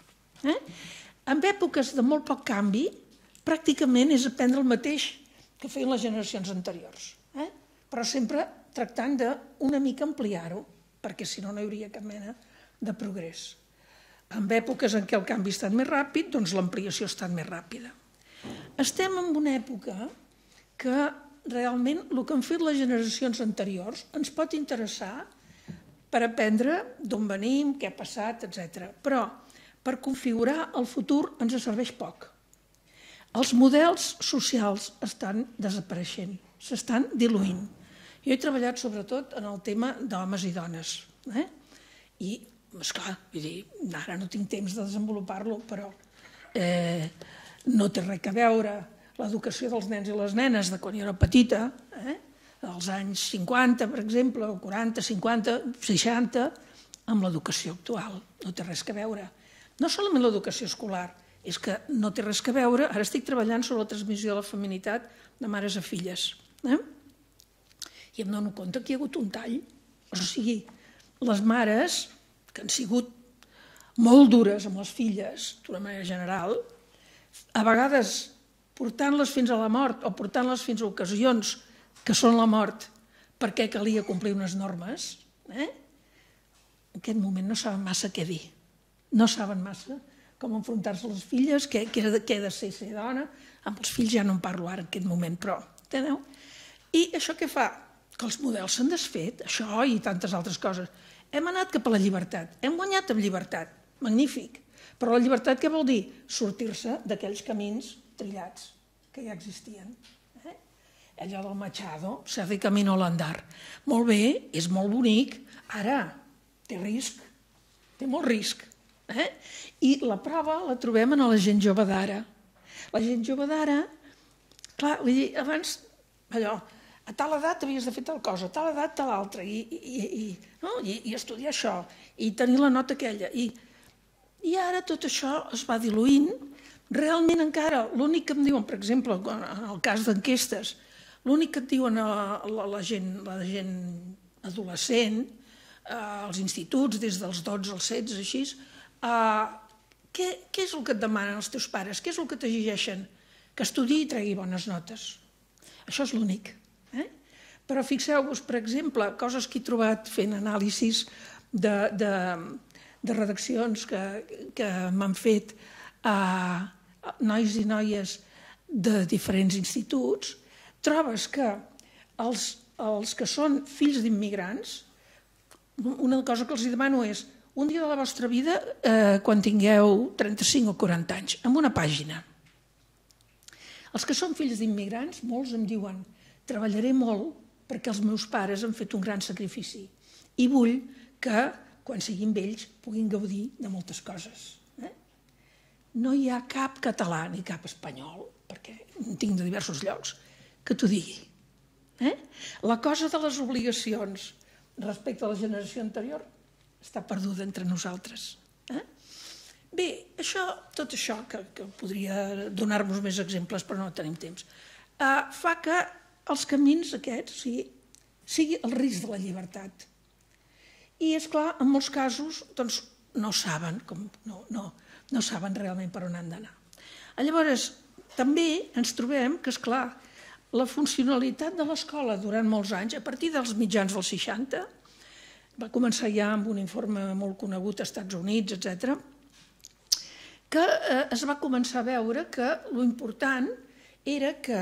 En èpoques de molt poc canvi, pràcticament és aprendre el mateix que feien les generacions anteriors, però sempre tractant d'una mica ampliar-ho, perquè si no, no hi hauria cap mena de progrés. En èpoques en què el canvi ha estat més ràpid, doncs l'ampliació ha estat més ràpida. Estem en una època que realment el que han fet les generacions anteriors ens pot interessar per aprendre d'on venim, què ha passat, etc. Però per configurar el futur ens serveix poc. Els models socials estan desapareixent, s'estan diluint. Jo he treballat sobretot en el tema d'homes i dones. I, esclar, ara no tinc temps de desenvolupar-lo, però no té res a veure l'educació dels nens i les nenes de quan jo era petita, als anys 50, per exemple, o 40, 50, 60, amb l'educació actual. No té res a veure. No solament l'educació escolar, és que no té res a veure. Ara estic treballant sobre la transmissió de la feminitat de mares a filles. I em dono compte que hi ha hagut un tall. O sigui, les mares, que han sigut molt dures amb les filles, d'una manera general, a vegades portant-les fins a la mort o portant-les fins a ocasions que són la mort perquè calia complir unes normes, en aquest moment no saben massa què dir. No saben massa com enfrontar-se a les filles, què ha de ser dona. Amb els fills ja no en parlo ara en aquest moment, però enteneu? I això què fa? Que els models s'han desfet, això i tantes altres coses. Hem anat cap a la llibertat, hem guanyat amb llibertat, magnífic. Però la llibertat què vol dir? Sortir-se d'aquells camins trillats que ja existien. Allò del Machado, se hace camino al andar. Molt bé, és molt bonic, ara té risc, té molt risc. I la prova la trobem en la gent jove d'ara. La gent jove d'ara, clar, abans, allò, a tal edat havies de fer tal cosa, a tal edat tal altra, i estudiar això, i tenir la nota aquella. I ara tot això es va diluint. Realment encara, l'únic que em diuen, per exemple, en el cas d'enquestes, l'únic que et diuen la gent adolescent, als instituts, des dels 12 als 16, així, què és el que et demanen els teus pares? Què és el que t'exigeixen? Que estudiï i tregui bones notes. Això és l'únic. Però fixeu-vos, per exemple, coses que he trobat fent anàlisis de redaccions que m'han fet nois i noies de diferents instituts, trobes que els que són fills d'immigrants, una cosa que els demano és un dia de la vostra vida quan tingueu 35 o 40 anys, amb una pàgina. Els que són fills d'immigrants, molts em diuen treballaré molt perquè els meus pares han fet un gran sacrifici i vull que, quan siguin vells, puguin gaudir de moltes coses. No hi ha cap català ni cap espanyol, perquè en tinc de diversos llocs, que t'ho digui. La cosa de les obligacions respecte a la generació anterior està perduda entre nosaltres. Bé, tot això, que podria donar-nos més exemples, però no tenim temps, fa que els camins aquests sigui el risc de la llibertat. I, esclar, en molts casos no saben realment per on han d'anar. Llavors, també ens trobem que, esclar, la funcionalitat de l'escola durant molts anys, a partir dels mitjans dels 60, va començar ja amb un informe molt conegut als Estats Units, etc., que es va començar a veure que l'important era que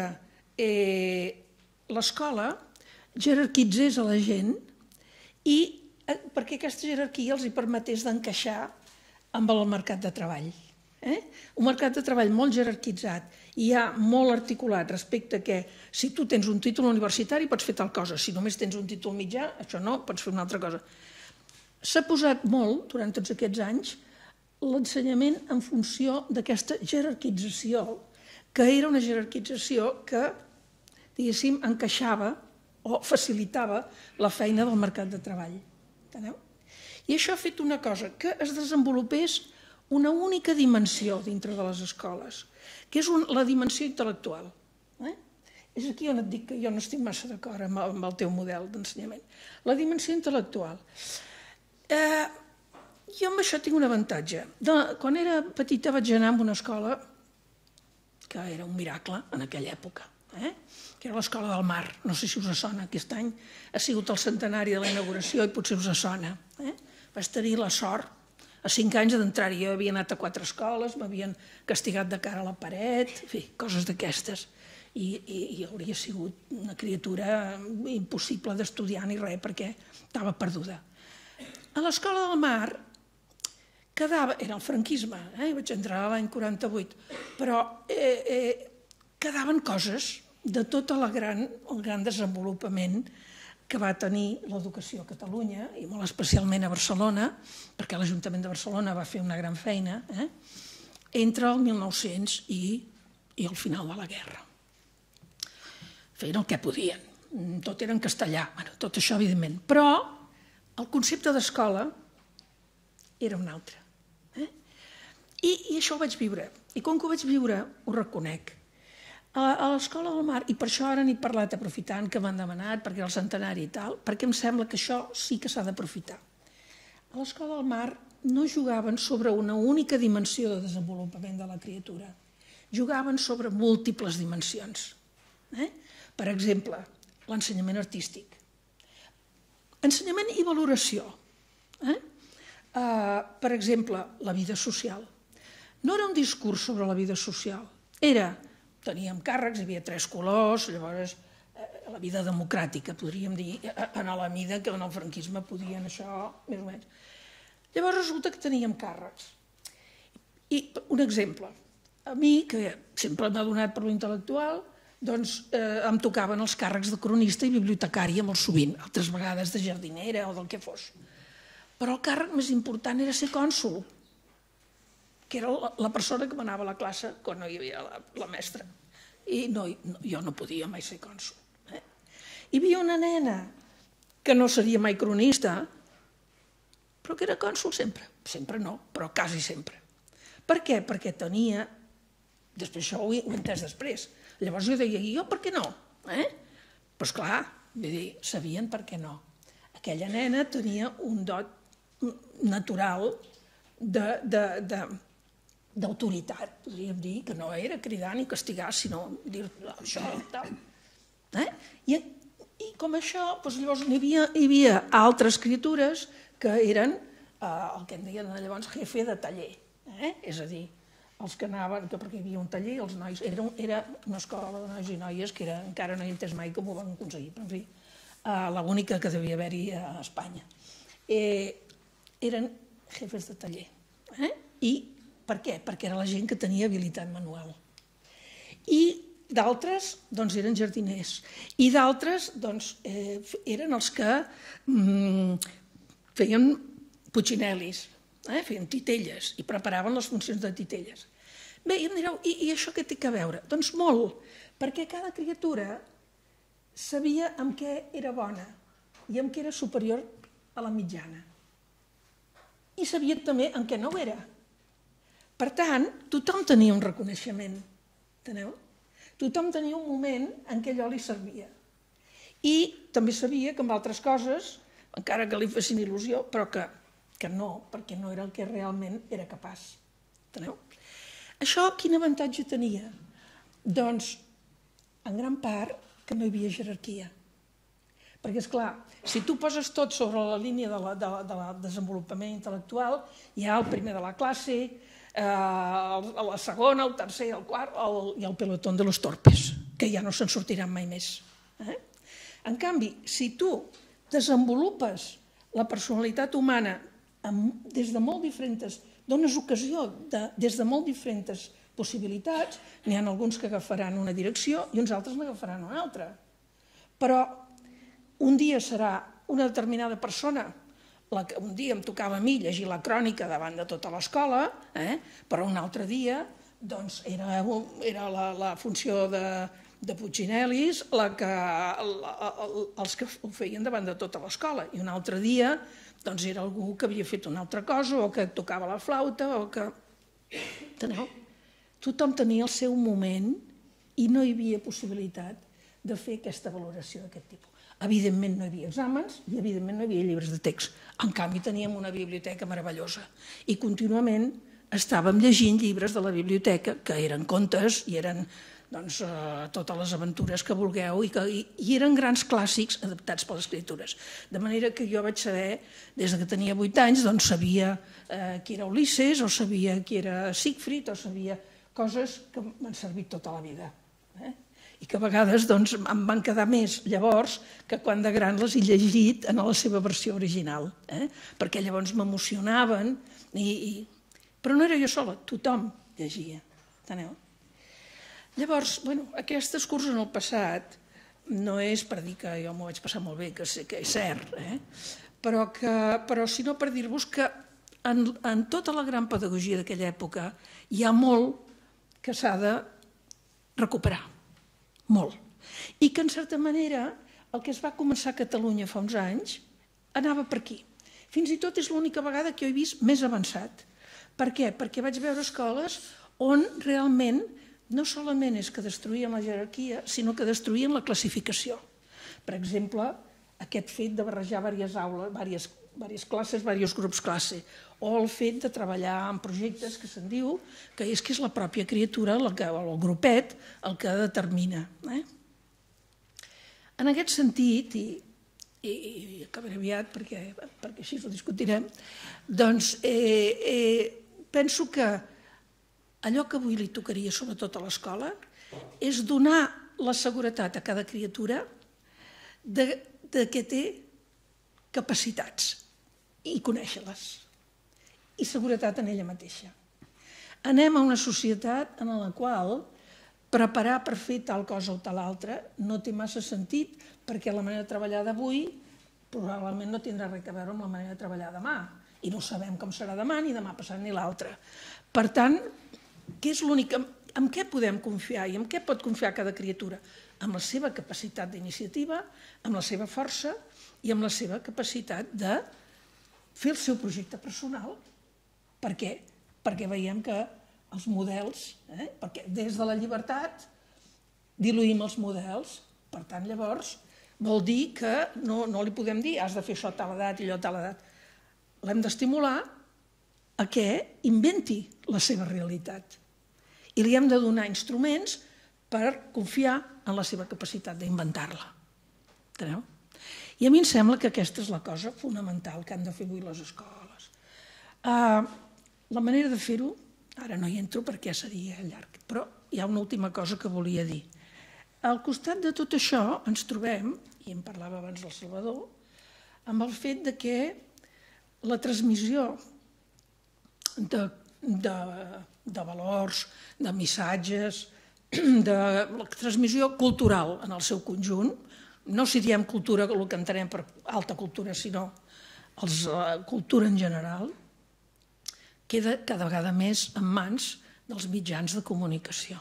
l'escola jerarquitzés a la gent i perquè aquesta jerarquia els hi permetés d'encaixar amb el mercat de treball. Un mercat de treball molt jerarquitzat i ja molt articulat respecte a que si tu tens un títol universitari pots fer tal cosa, si només tens un títol mitjà, això no, pots fer una altra cosa. S'ha posat molt, durant tots aquests anys, l'ensenyament en funció d'aquesta jerarquització, que era una jerarquització que, diguéssim, encaixava o facilitava la feina del mercat de treball. Enteneu? I això ha fet una cosa, que es desenvolupés una única dimensió dintre de les escoles, que és la dimensió intel·lectual. És aquí on et dic que jo no estic massa d'acord amb el teu model d'ensenyament. La dimensió intel·lectual. Jo amb això tinc un avantatge. Quan era petita vaig anar a una escola que era un miracle en aquella època, que era l'Escola del Mar. No sé si us sona, aquest any ha sigut el centenari de la inauguració i potser us sona. Vaig tenir la sort a 5 anys d'entrar-hi. Jo havia anat a 4 escoles, m'havien castigat de cara a la paret, en fi, coses d'aquestes. I hauria sigut una criatura impossible d'estudiar ni res perquè estava perduda. A l'Escola del Mar quedava, era el franquisme, vaig entrar l'any 48, però quedaven coses de tot el gran desenvolupament que va tenir l'educació a Catalunya, i molt especialment a Barcelona, perquè l'Ajuntament de Barcelona va fer una gran feina, entre el 1900 i el final de la guerra. Feien el que podien, tot era en castellà, tot això evidentment, però el concepte d'escola era un altre. I això ho vaig viure, i com que ho vaig viure ho reconec. A l'Escola del Mar, i per això ara n'he parlat aprofitant que m'han demanat, perquè era el centenari i tal, perquè em sembla que això sí que s'ha d'aprofitar. A l'Escola del Mar no jugaven sobre una única dimensió de desenvolupament de la criatura, jugaven sobre múltiples dimensions. Per exemple, l'ensenyament artístic. Ensenyament i valoració. Per exemple, la vida social. No era un discurs sobre la vida social, teníem càrrecs, hi havia 3 colors, llavors la vida democràtica, podríem dir, en la mida que en el franquisme podien això, més o menys. Llavors resulta que teníem càrrecs. I un exemple, a mi, que sempre m'ha donat per l'intel·lectual, doncs em tocaven els càrrecs de cronista i bibliotecària molt sovint, altres vegades de jardinera o del que fos. Però el càrrec més important era ser cònsol, que era la persona que manava la classe quan no hi havia la mestra. I jo no podia mai ser cònsol. Hi havia una nena que no seria mai cronista, però que era cònsol sempre. Sempre no, però quasi sempre. Per què? Perquè tenia... Després això ho he entès després. Llavors jo deia, i jo per què no? Però esclar, sabien per què no. Aquella nena tenia un dot natural d'autoritat, podríem dir, que no era cridar ni castigar, sinó dir això i tal. I com això, llavors hi havia altres criatures que eren el que en deien llavors jefe de taller, és a dir, els que anaven, perquè hi havia un taller, els nois, era una escola de nois i noies que encara no he entès mai com ho van aconseguir, però en fi, l'única que devia haver-hi a Espanya. Eren jefes de taller. I per què? Perquè era la gent que tenia habilitat manual. I d'altres eren jardiners. I d'altres eren els que feien putxinel·lis, feien titelles i preparaven les funcions de titelles. Bé, i em direu, i això què té a veure? Doncs molt, perquè cada criatura sabia amb què era bona i amb què era superior a la mitjana. I sabia també amb què no ho era. Per tant, tothom tenia un reconeixement, enteneu? Tothom tenia un moment en què allò li servia. I també sabia que amb altres coses encara que li fessin il·lusió, però que no, perquè no era el que realment era capaç. Enteneu? Això quin avantatge tenia? Doncs, en gran part, que no hi havia jerarquia. Perquè, esclar, si tu poses tot sobre la línia del desenvolupament intel·lectual, hi ha el primer de la classe, la segona, el tercer, el quart i el pelotón de los torpes, que ja no se'n sortiran mai més. En canvi, si tu desenvolupes la personalitat humana des de molt diferents, dones ocasió des de molt diferents possibilitats, n'hi ha alguns que agafaran una direcció i uns altres n'agafaran una altra. Però un dia serà una determinada persona, un dia em tocava a mi llegir la crònica davant de tota l'escola, però un altre dia era la funció de Puigginelis els que ho feien davant de tota l'escola, i un altre dia era algú que havia fet una altra cosa o que tocava la flauta o que... Enteneu? Tothom tenia el seu moment i no hi havia possibilitat de fer aquesta valoració d'aquest tipus. Evidentment no hi havia exàmens i evidentment no hi havia llibres de text. En canvi teníem una biblioteca meravellosa i contínuament estàvem llegint llibres de la biblioteca que eren contes i eren totes les aventures que vulgueu i eren grans clàssics adaptats per les escritures. De manera que jo vaig saber, des que tenia 8 anys, sabia qui era Ulisses o sabia qui era Siegfried o sabia coses que m'han servit tota la vida. I que a vegades em van quedar més llavors que quan de gran les he llegit en la seva versió original, perquè llavors m'emocionaven, però no era jo sola, tothom llegia. Enteneu? Llavors, aquest excurs en el passat no és per dir que jo m'ho vaig passar molt bé, que és cert, però sinó per dir-vos que en tota la gran pedagogia d'aquella època hi ha molt que s'ha de recuperar. Molt. I que, en certa manera, el que es va començar a Catalunya fa uns anys anava per aquí. Fins i tot és l'única vegada que jo he vist més avançat. Per què? Perquè vaig veure escoles on realment no solament és que destruïen la jerarquia, sinó que destruïen la classificació. Per exemple, aquest fet de barrejar diverses aules, diverses classes, diversos grups classe, o el fet de treballar en projectes que se'n diu que és la pròpia criatura, o el grupet, el que determina. En aquest sentit, i acabaré aviat perquè així ho discutirem, doncs penso que allò que avui li tocaria sobretot a l'escola és donar la seguretat a cada criatura que té capacitats i conèixer-les, i seguretat en ella mateixa. Anem a una societat en la qual preparar per fer tal cosa o tal altra no té massa sentit, perquè la manera de treballar d'avui probablement no tindrà res a veure amb la manera de treballar demà, i no sabem com serà demà, ni demà passat, ni l'altre. Per tant, què és l'únic? En què podem confiar i en què pot confiar cada criatura? Amb la seva capacitat d'iniciativa, amb la seva força i amb la seva capacitat de fer el seu projecte personal. Per què? Perquè veiem que els models, perquè des de la llibertat diluïm els models, per tant, llavors, vol dir que no li podem dir has de fer això a tal edat i allò a tal edat. L'hem d'estimular a que inventi la seva realitat. I li hem de donar instruments per confiar en la seva capacitat d'inventar-la. Enteneu? I a mi em sembla que aquesta és la cosa fonamental que han de fer avui les escoles. La manera de fer-ho, ara no hi entro perquè seria llarg, però hi ha una última cosa que volia dir. Al costat de tot això ens trobem, i en parlava abans del Salvador, amb el fet que la transmissió de valors, de missatges, de la transmissió cultural en el seu conjunt, no si diem cultura el que entenem per alta cultura, sinó cultura en general, queda cada vegada més en mans dels mitjans de comunicació.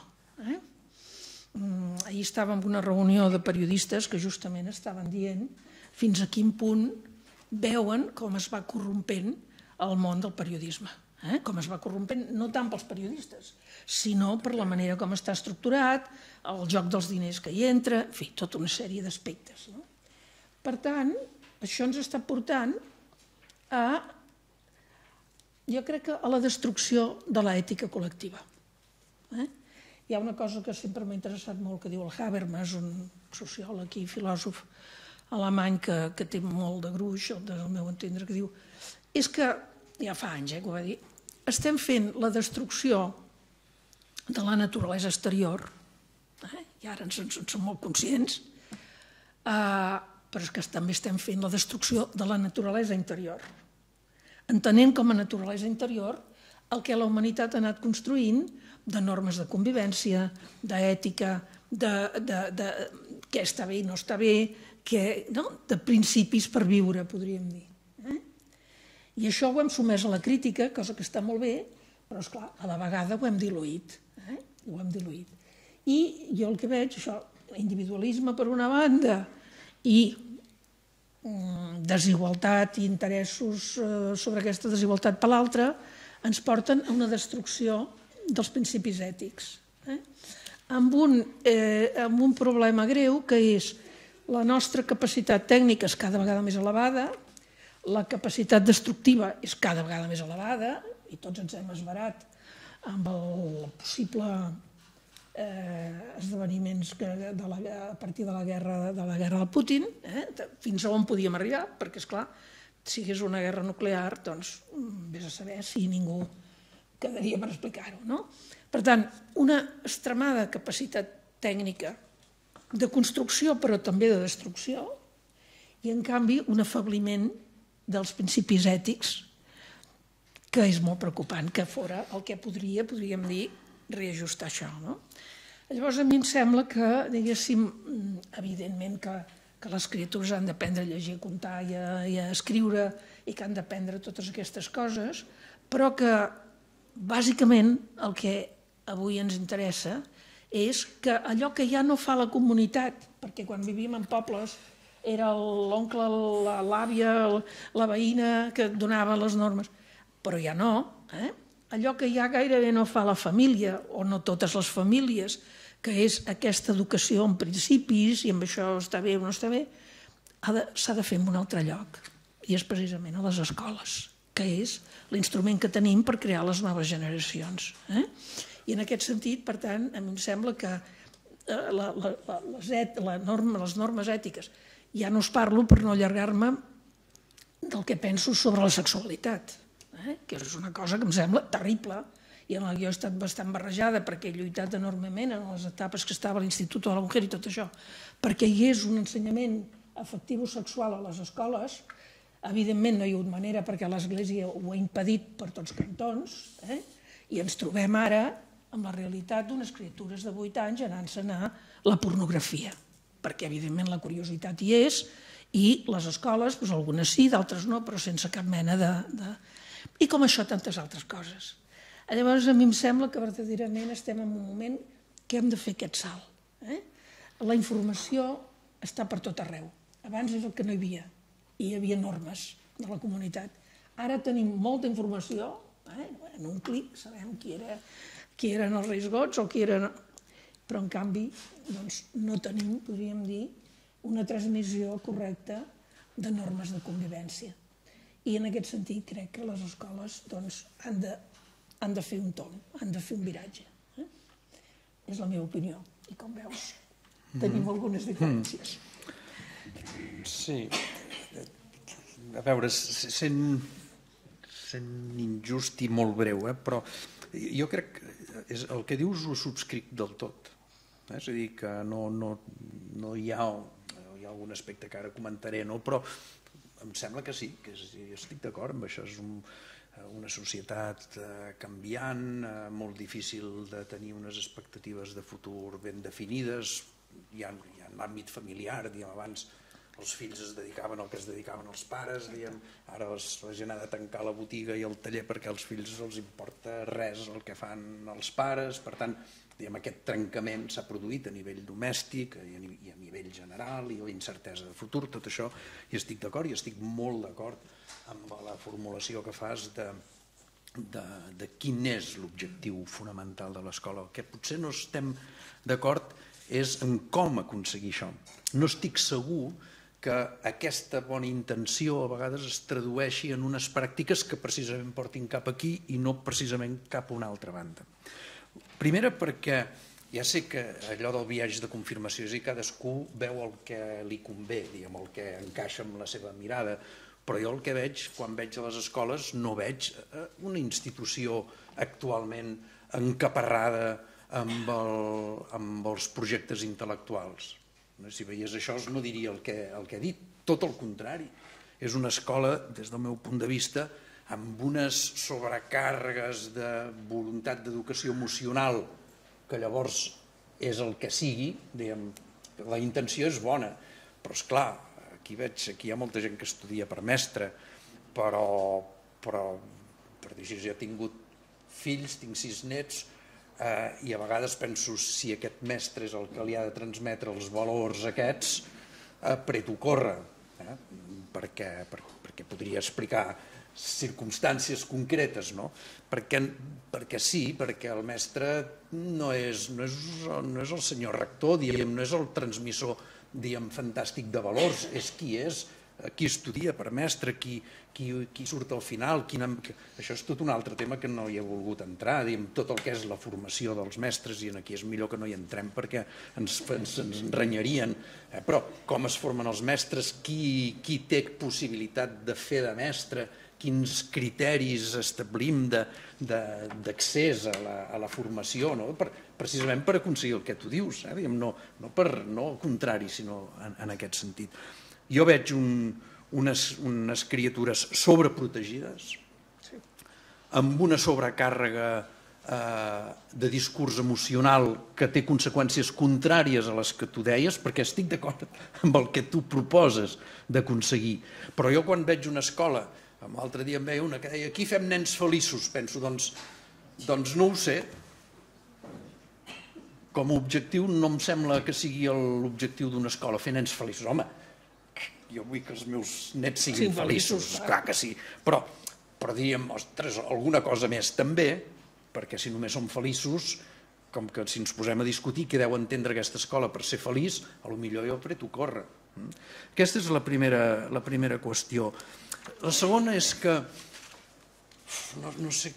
Ahir estava en una reunió de periodistes que justament estaven dient fins a quin punt veuen com es va corrompent el món del periodisme. Com es va corrompent no tant pels periodistes, sinó per la manera com està estructurat, el joc dels diners que hi entra, en fi, tota una sèrie d'aspectes. Per tant, això ens està portant a, jo crec que a la destrucció de l'ètica col·lectiva. Hi ha una cosa que sempre m'ha interessat molt, que diu el Habermas, un sociòleg i filòsof alemany que té molt de gruix, del meu entendre, que diu, és que, ja fa anys que ho va dir, estem fent la destrucció de la naturalesa exterior, i ara en som molt conscients, però és que també estem fent la destrucció de la naturalesa interior, entenent com a naturalesa interior el que la humanitat ha anat construint de normes de convivència, d'ètica, de què està bé i no està bé, de principis per viure, podríem dir. I això ho hem sotmès a la crítica, cosa que està molt bé, però esclar, a la vegada ho hem diluït. I jo el que veig, això, individualisme per una banda i desigualtat i interessos sobre aquesta desigualtat per l'altra, ens porten a una destrucció dels principis ètics, amb un problema greu que és la nostra capacitat tècnica és cada vegada més elevada, la capacitat destructiva és cada vegada més elevada, i tots ens hem esverat amb el possible esdeveniments a partir de la guerra del Putin, fins a on podíem arribar, perquè, esclar, si hagués una guerra nuclear, doncs vés a saber si ningú quedaria per explicar-ho, no? Per tant, una extremada capacitat tècnica de construcció, però també de destrucció, i, en canvi, un afebliment dels principis ètics, que és molt preocupant, que fora el que podríem dir, reajustar això, no? Llavors, a mi em sembla que, diguéssim, evidentment que les criatures han d'aprendre a llegir, a comptar i a escriure, i que han d'aprendre totes aquestes coses, però que, bàsicament, el que avui ens interessa és que allò que ja no fa la comunitat, perquè quan vivíem en pobles era l'oncle, l'àvia, la veïna que donava les normes, però ja no, allò que ja gairebé no fa la família, o no totes les famílies, que és aquesta educació en principis, i amb això està bé o no està bé, s'ha de fer en un altre lloc, i és precisament a les escoles, que és l'instrument que tenim per crear les noves generacions. I en aquest sentit, per tant, a mi em sembla que les normes ètiques, ja no us parlo per no allargar-me del que penso sobre la sexualitat, que és una cosa que em sembla terrible, i en la que jo he estat bastant barrejada perquè he lluitat enormement en les etapes que estava a l'Institut de la Mujer i tot això, perquè hi hagués un ensenyament afectivo-sexual a les escoles. Evidentment no hi ha hagut manera perquè l'Església ho ha impedit per tots cantons, i ens trobem ara amb la realitat d'unes criatures de 8 anys anant-se'n a la pornografia, perquè evidentment la curiositat hi és, i les escoles, algunes sí, d'altres no, però sense cap mena de... I com això tantes altres coses. Llavors a mi em sembla que verdaderament estem en un moment que hem de fer aquest salt. La informació està per tot arreu. Abans és el que no hi havia. I hi havia normes de la comunitat. Ara tenim molta informació, en un clic sabem qui eren els Reis Gots o qui eren... Però, en canvi, no tenim, podríem dir, una transmissió correcta de normes de convivència. I en aquest sentit crec que les escoles han de fer un tomb, han de fer un viratge. És la meva opinió. I com veus, tenim algunes diferències. Sí. A veure, sent injust i molt breu, però jo crec que el que dius ho subscric del tot. És a dir, que no hi ha algun aspecte que ara comentaré, però em sembla que sí, que estic d'acord amb això. És una societat canviant, molt difícil de tenir unes expectatives de futur ben definides. Hi ha l'àmbit familiar, diguem, abans els fills es dedicaven al que es dedicaven els pares, ara la gent ha de tancar la botiga i el taller perquè als fills els importa res el que fan els pares. Per tant, aquest trencament s'ha produït a nivell domèstic i a nivell general, i la incertesa de futur, tot això hi estic d'acord, i estic molt d'acord amb la formulació que fas de quin és l'objectiu fonamental de l'escola. El que potser no estem d'acord és en com aconseguir això. No estic segur que aquesta bona intenció a vegades es tradueixi en unes pràctiques que precisament portin cap aquí i no precisament cap a una altra banda. Primera perquè ja sé que allò del viatge de confirmació és i cadascú veu el que li convé, diguem, el que encaixa amb la seva mirada, però jo el que veig quan veig a les escoles no veig una institució actualment encaparrada amb els projectes intel·lectuals. Si veiés això no diria el que he dit, tot el contrari. És una escola, des del meu punt de vista, amb unes sobrecàrregues de voluntat d'educació emocional, que llavors és el que sigui, diguem, la intenció és bona, però esclar, aquí hi ha molta gent que estudia per mestre, però per dir així, jo he tingut fills, tinc 6 nets, i a vegades penso si aquest mestre és el que li ha de transmetre els valors aquests, preto córrer, perquè podria explicar circumstàncies concretes, no? Perquè sí, perquè el mestre no és el senyor rector, no és el transmissor fantàstic de valors, és qui estudia per mestre, qui surt al final. Això és tot un altre tema que no hi he volgut entrar, tot el que és la formació dels mestres, i aquí és millor que no hi entrem perquè ens renyarien, però com es formen els mestres, qui té possibilitat de fer de mestre, quins criteris establim d'accés a la formació, precisament per aconseguir el que tu dius, no al contrari, sinó en aquest sentit. Jo veig unes criatures sobreprotegides, amb una sobrecàrrega de discurs emocional que té conseqüències contràries a les que tu deies, perquè estic d'acord amb el que tu proposes d'aconseguir. Però jo quan veig una escola, l'altre dia em veia una que deia aquí fem nens feliços, penso, doncs no ho sé. Com a objectiu no em sembla que sigui l'objectiu d'una escola, fer nens feliços. Home, jo vull que els meus nets siguin feliços, clar que sí, però diríem, ostres, alguna cosa més també, perquè si només som feliços, com que si ens posem a discutir què deu entendre aquesta escola per ser feliç, potser jo preto córrer. Aquesta és la primera qüestió. La segona és que, no sé,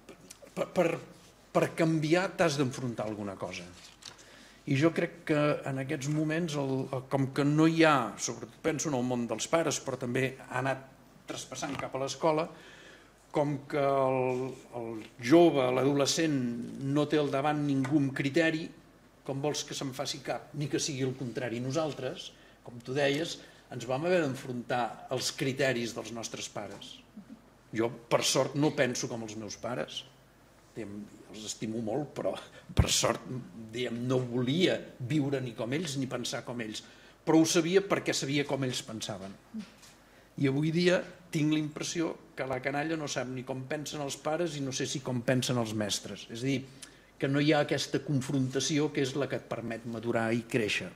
per canviar t'has d'enfrontar alguna cosa. I jo crec que en aquests moments, com que no hi ha, sobretot penso en el món dels pares, però també ha anat traspassant cap a l'escola, com que el jove, l'adolescent, no té al davant ningú amb criteri, com vols que se'n faci cap, ni que sigui el contrari. Nosaltres, com tu deies, ens vam haver d'enfrontar als criteris dels nostres pares. Jo, per sort, no penso com els meus pares, els estimo molt, però per sort no volia viure ni com ells ni pensar com ells, però ho sabia perquè sabia com ells pensaven. I avui dia tinc la impressió que la canalla no sap ni com pensen els pares i no sé si com pensen els mestres. És a dir, que no hi ha aquesta confrontació que és la que et permet madurar i créixer.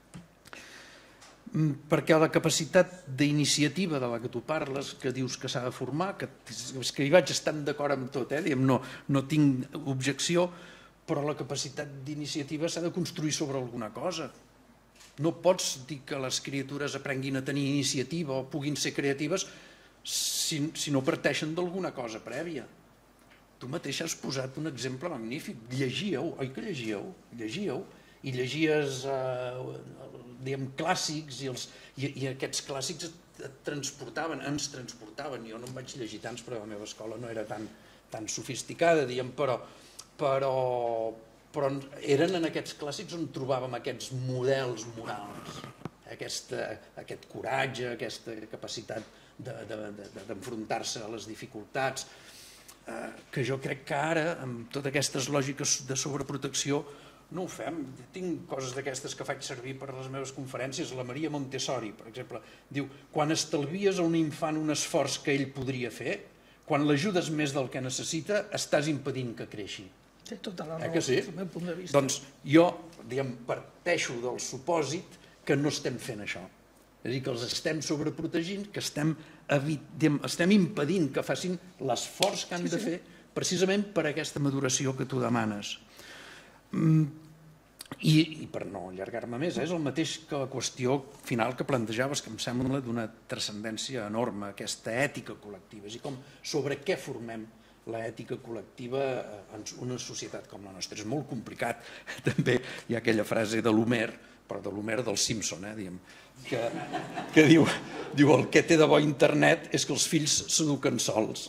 Perquè la capacitat d'iniciativa de la que tu parles, que dius que s'ha de formar, que hi vaig estant d'acord amb tot, no tinc objecció, però la capacitat d'iniciativa s'ha de construir sobre alguna cosa. No pots dir que les criatures aprenguin a tenir iniciativa o puguin ser creatives si no parteixen d'alguna cosa prèvia. Tu mateix has posat un exemple magnífic. Llegíeu, oi que llegíeu? Llegíeu i llegies clàssics i aquests clàssics ens transportaven. Jo no em vaig llegir tants perquè la meva escola no era tan sofisticada, però eren en aquests clàssics on trobàvem aquests models morals, aquest coratge, aquesta capacitat d'enfrontar-se a les dificultats, que jo crec que ara, amb totes aquestes lògiques de sobreprotecció, no ho fem. Tinc coses d'aquestes que faig servir per a les meves conferències. La Maria Montessori, per exemple, diu: quan estalvies a un infant un esforç que ell podria fer, quan l'ajudes més del que necessita, estàs impedint que creixi. Té tota la raó, que sí? des del meu punt de vista. Doncs jo parteixo del supòsit que no estem fent això. És a dir, que els estem sobreprotegint, que estem impedint que facin l'esforç que han de fer precisament per aquesta maduració que tu demanes. I per no allargar-me més, és el mateix que la qüestió final que plantejaves, que em sembla d'una transcendència enorme, aquesta ètica col·lectiva, és com sobre què formem l'ètica col·lectiva en una societat com la nostra. És molt complicat. També hi ha aquella frase de l'Homer, però de l'Homer del Simpson, diguem, que diu el que té de bo internet és que els fills s'eduquen sols.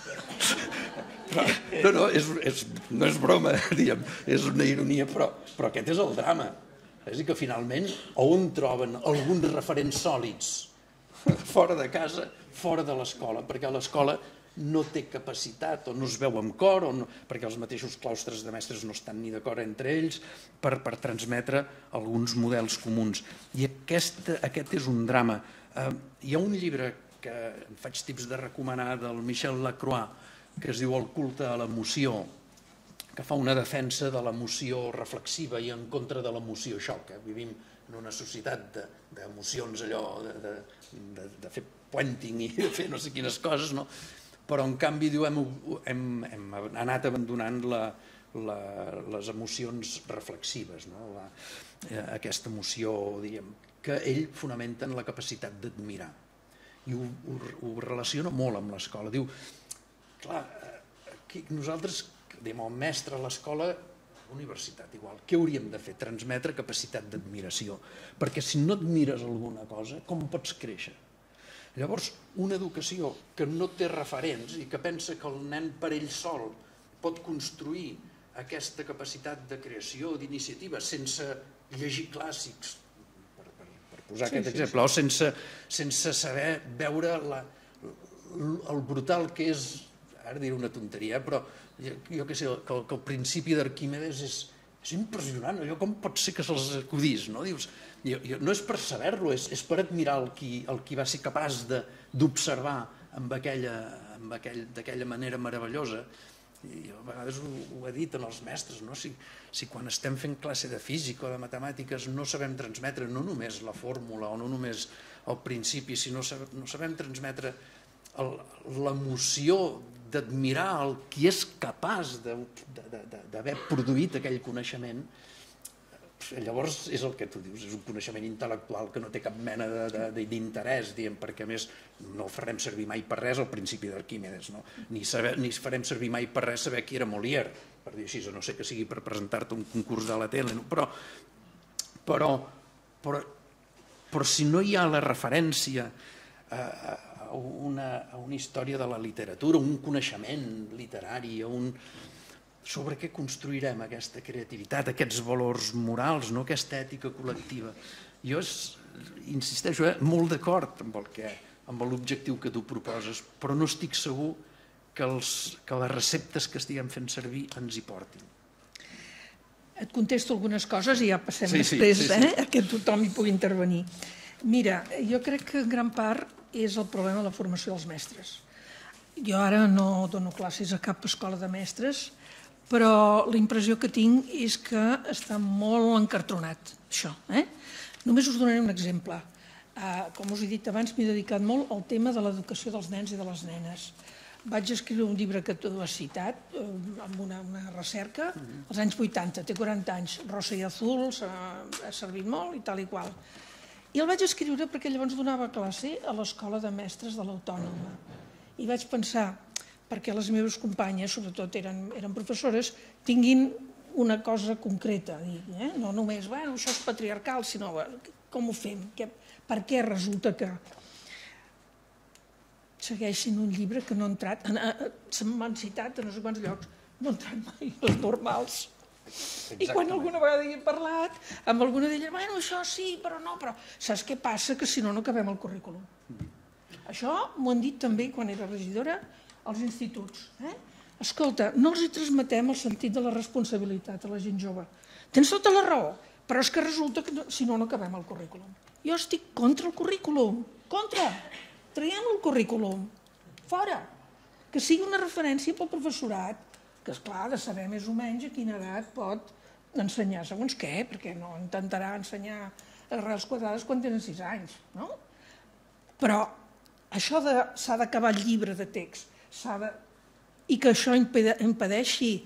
Però no és broma, diguem, és una ironia, però aquest és el drama. És a dir, que finalment on troben alguns referents sòlids fora de casa, fora de l'escola, perquè l'escola no té capacitat o no es veu amb cor, perquè els mateixos claustres de mestres no estan ni d'acord entre ells per transmetre alguns models comuns. I aquest és un drama. Hi ha un llibre que em faig tips de recomanar del Michel Lacroix, que es diu El culte a l'emoció, que fa una defensa de l'emoció reflexiva i en contra de l'emoció xoc. Vivim en una societat d'emocions, allò de fer puenting i de fer no sé quines coses, no? Però en canvi hem anat abandonant les emocions reflexives, aquesta emoció que ell fonamenta en la capacitat d'admirar. I ho relaciona molt amb l'escola. Diu, clar, nosaltres, el mestre a l'escola, a la universitat igual, què hauríem de fer? Transmetre capacitat d'admiració. Perquè si no admires alguna cosa, com pots créixer? Llavors, una educació que no té referents i que pensa que el nen per ell sol pot construir aquesta capacitat de creació, d'iniciativa, sense llegir clàssics, per posar aquest exemple, o sense saber veure el brutal que és, ara diré una tonteria, però jo què sé, que el principi d'Arquímedes és impressionant, allò com pot ser que se'ls acudís, no? Dius, no és per saber-lo, és per admirar el qui va ser capaç d'observar d'aquella manera meravellosa. I a vegades ho he dit en els mestres, si quan estem fent classe de física o de matemàtiques no sabem transmetre no només la fórmula o no només el principi, sinó no sabem transmetre l'emoció d'admirar el qui és capaç d'haver produït aquell coneixement, llavors és el que tu dius, és un coneixement intel·lectual que no té cap mena d'interès, perquè a més no farem servir mai per res el principi d'Arquímedes, ni farem servir mai per res saber qui era Molière, per dir així, no sé que sigui per presentar-te un concurs de la tele, però si no hi ha la referència a una història de la literatura, un coneixement literari, sobre què construirem aquesta creativitat, aquests valors morals, aquesta ètica col·lectiva. Jo insisteixo, molt d'acord amb l'objectiu que tu proposes, però no estic segur que les receptes que estiguem fent servir ens hi portin. Et contesto algunes coses i ja passem després que tothom hi pugui intervenir. Mira, jo crec que en gran part és el problema de la formació dels mestres. Jo ara no dono classes a cap escola de mestres, però la impressió que tinc és que està molt encartronat, això. Només us donaré un exemple. Com us he dit abans, m'he dedicat molt al tema de l'educació dels nens i de les nenes. Vaig escriure un llibre que tu has citat, amb una recerca, als anys 80, té 40 anys, Rosa i Azul, ha servit molt i tal i qual. I el vaig escriure perquè llavors donava classe a l'escola de mestres de l'Autònoma. I vaig pensar, perquè les meves companyes, sobretot eren professores, tinguin una cosa concreta, no només, això és patriarcal, sinó com ho fem, per què resulta que segueixin un llibre que no ha entrat, se m'han citat a no sé quants llocs, no ha entrat mai els normals. I quan alguna vegada hi he parlat, amb alguna d'elles, això sí, però no, però saps què passa? Que si no, no acabem el currículum. Això m'ho han dit també quan era regidora als instituts. Escolta, no els hi transmetem el sentit de la responsabilitat a la gent jove. Tens tota la raó, però és que resulta que si no, no acabem el currículum. Jo estic contra el currículum, contra. Traiem el currículum, fora. Que sigui una referència pel professorat, que esclar, de saber més o menys a quina edat pot ensenyar segons què, perquè no intentarà ensenyar arrels quadrades quan tenen 6 anys, no? Però això s'ha d'acabar el llibre de text, i que això impedeixi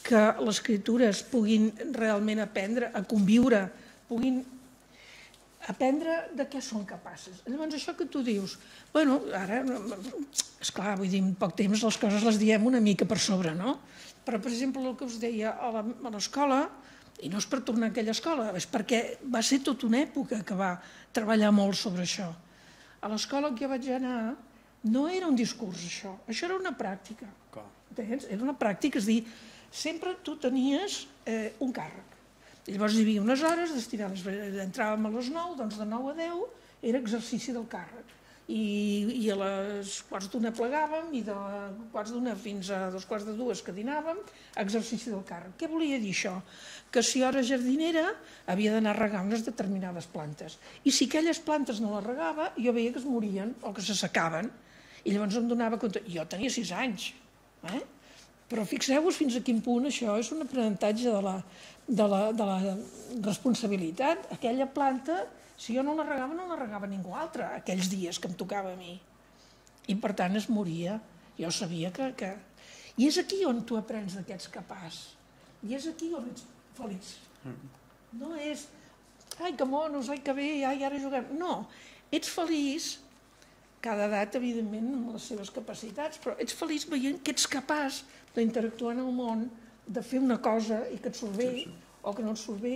que les criatures puguin realment aprendre a conviure, puguin aprendre de què són capaces. Llavors, això que tu dius, bueno, ara, esclar, vull dir, en poc temps les coses les diem una mica per sobre, no? Però, per exemple, el que us deia a l'escola, i no és per tornar a aquella escola, és perquè va ser tota una època que va treballar molt sobre això. A l'escola que jo vaig anar no era un discurs, això era una pràctica. Entens? Era una pràctica, és a dir, sempre tu tenies un càrrec. I llavors hi havia unes hores destinades, entràvem a les 9, doncs de 9 a 10 era exercici del càrrec. I a les quarts d'una plegàvem i de quarts d'una fins a dos quarts de dues que dinàvem, exercici del càrrec. Què volia dir això? Que si jo era jardinera havia d'anar a regar unes determinades plantes. I si aquelles plantes no les regava, jo veia que es morien o que s'assecaven. I llavors em donava compte, jo tenia 6 anys, però fixeu-vos fins a quin punt això és un aprenentatge de la responsabilitat. Aquella planta, si jo no la regava ningú altre, aquells dies que em tocava a mi. I per tant es moria. Jo sabia que... I és aquí on tu aprens que ets capaç. I és aquí on ets feliç. No és, ai, que monos, ai, que bé, ai, ara juguem. No, ets feliç, cada edat, evidentment, amb les seves capacitats, però ets feliç veient que ets capaç d'interactuar en el món, de fer una cosa i que et surt bé o que no et surt bé,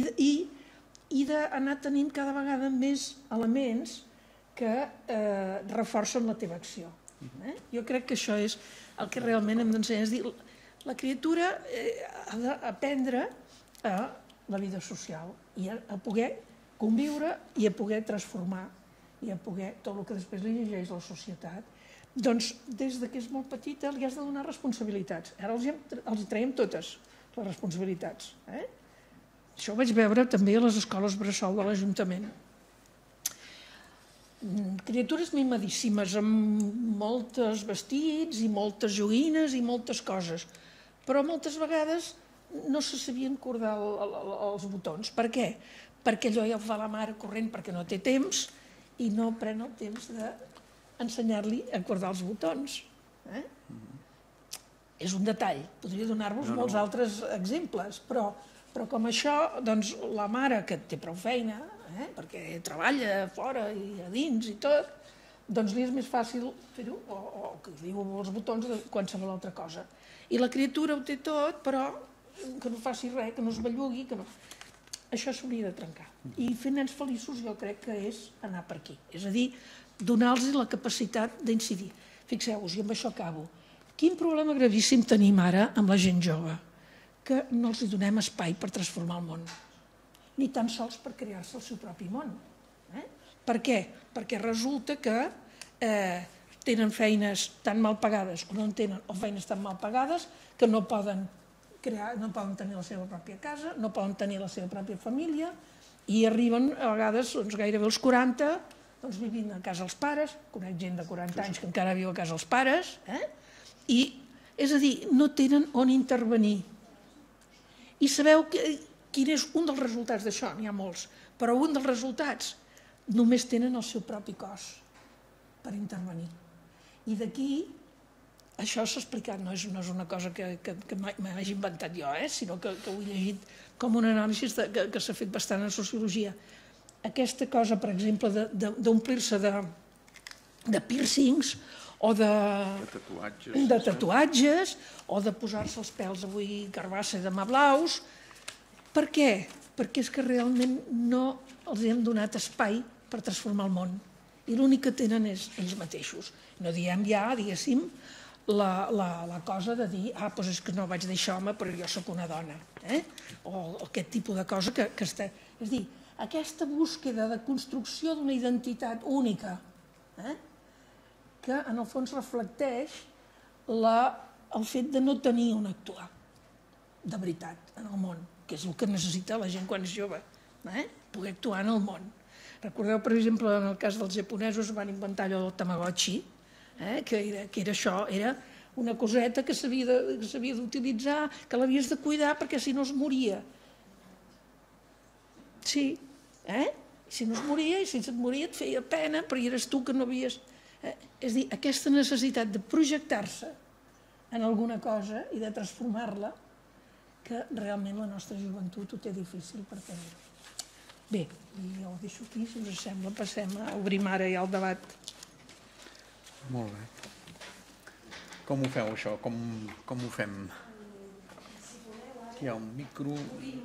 i d'anar tenint cada vegada més elements que reforcen la teva acció. Jo crec que això és el que realment hem d'ensenyar. És dir, la criatura ha d'aprendre a la vida social i a poder conviure i a poder transformar i a poder, tot el que després li llegeix la societat, doncs des que és molt petita li has de donar responsabilitats. Ara els traiem totes, les responsabilitats. Això ho vaig veure també a les escoles bressol de l'Ajuntament. Criatures mimadíssimes, amb molts vestits i moltes joguines i moltes coses, però moltes vegades no se sabien cordar els botons. Per què? Perquè allò ja ho fa la mare corrent perquè no té temps i no pren el temps d'ensenyar-li a cordar els botons. És un detall, podria donar-vos molts altres exemples, però com això, doncs la mare que té prou feina, perquè treballa fora i a dins i tot, doncs li és més fàcil fer-ho, o que diu els botons de qualsevol altra cosa. I la criatura ho té tot, però que no faci res, que no es bellugui, que no... Això s'hauria de trencar. I fer nens feliços jo crec que és anar per aquí. És a dir, donar-los la capacitat d'incidir. Fixeu-vos, i amb això acabo. Quin problema gravíssim tenim ara amb la gent jove? Que no els donem espai per transformar el món. Ni tan sols per crear-se el seu propi món. Per què? Perquè resulta que tenen feines tan mal pagades o no en tenen, o feines tan mal pagades que no poden crear, no poden tenir la seva pròpia casa, no poden tenir la seva pròpia família i arriben a vegades gairebé als 40 vivint a casa dels pares, conec gent de 40 anys que encara viu a casa dels pares, i és a dir, no tenen on intervenir. I sabeu quin és un dels resultats d'això? N'hi ha molts, però un dels resultats només tenen el seu propi cos per intervenir. I d'aquí, això s'ha explicat, no és una cosa que m'hagi inventat jo, sinó que ho he llegit com un anàlisi que s'ha fet bastant en sociologia. Aquesta cosa, per exemple, d'omplir-se de piercings o de tatuatges o de posar-se els pèls avui carbassa i demà blaus. Per què? Perquè és que realment no els hem donat espai per transformar el món. I l'únic que tenen és ells mateixos. No diem ja, diguéssim, la cosa de dir doncs és que no vaig deixar home però jo sóc una dona. O aquest tipus de cosa que està... És a dir, aquesta búsqueda de construcció d'una identitat única que en el fons reflecteix el fet de no tenir on actuar de veritat en el món, que és el que necessita la gent quan és jove, poder actuar en el món. Recordeu, per exemple, en el cas dels japonesos van inventar allò del Tamagotchi, que era això, era una coseta que s'havia d'utilitzar, que l'havies de cuidar perquè si no es moria. Sí, si no es moria i si et moria et feia pena, però eres tu que no havies... És a dir, aquesta necessitat de projectar-se en alguna cosa i de transformar-la que realment la nostra joventut ho té difícil per tenir-ho. Bé, jo ho deixo aquí, si us sembla, passem a obrim ara ja el debat. Molt bé. Com ho feu, això? Com ho fem? Hi ha un micro...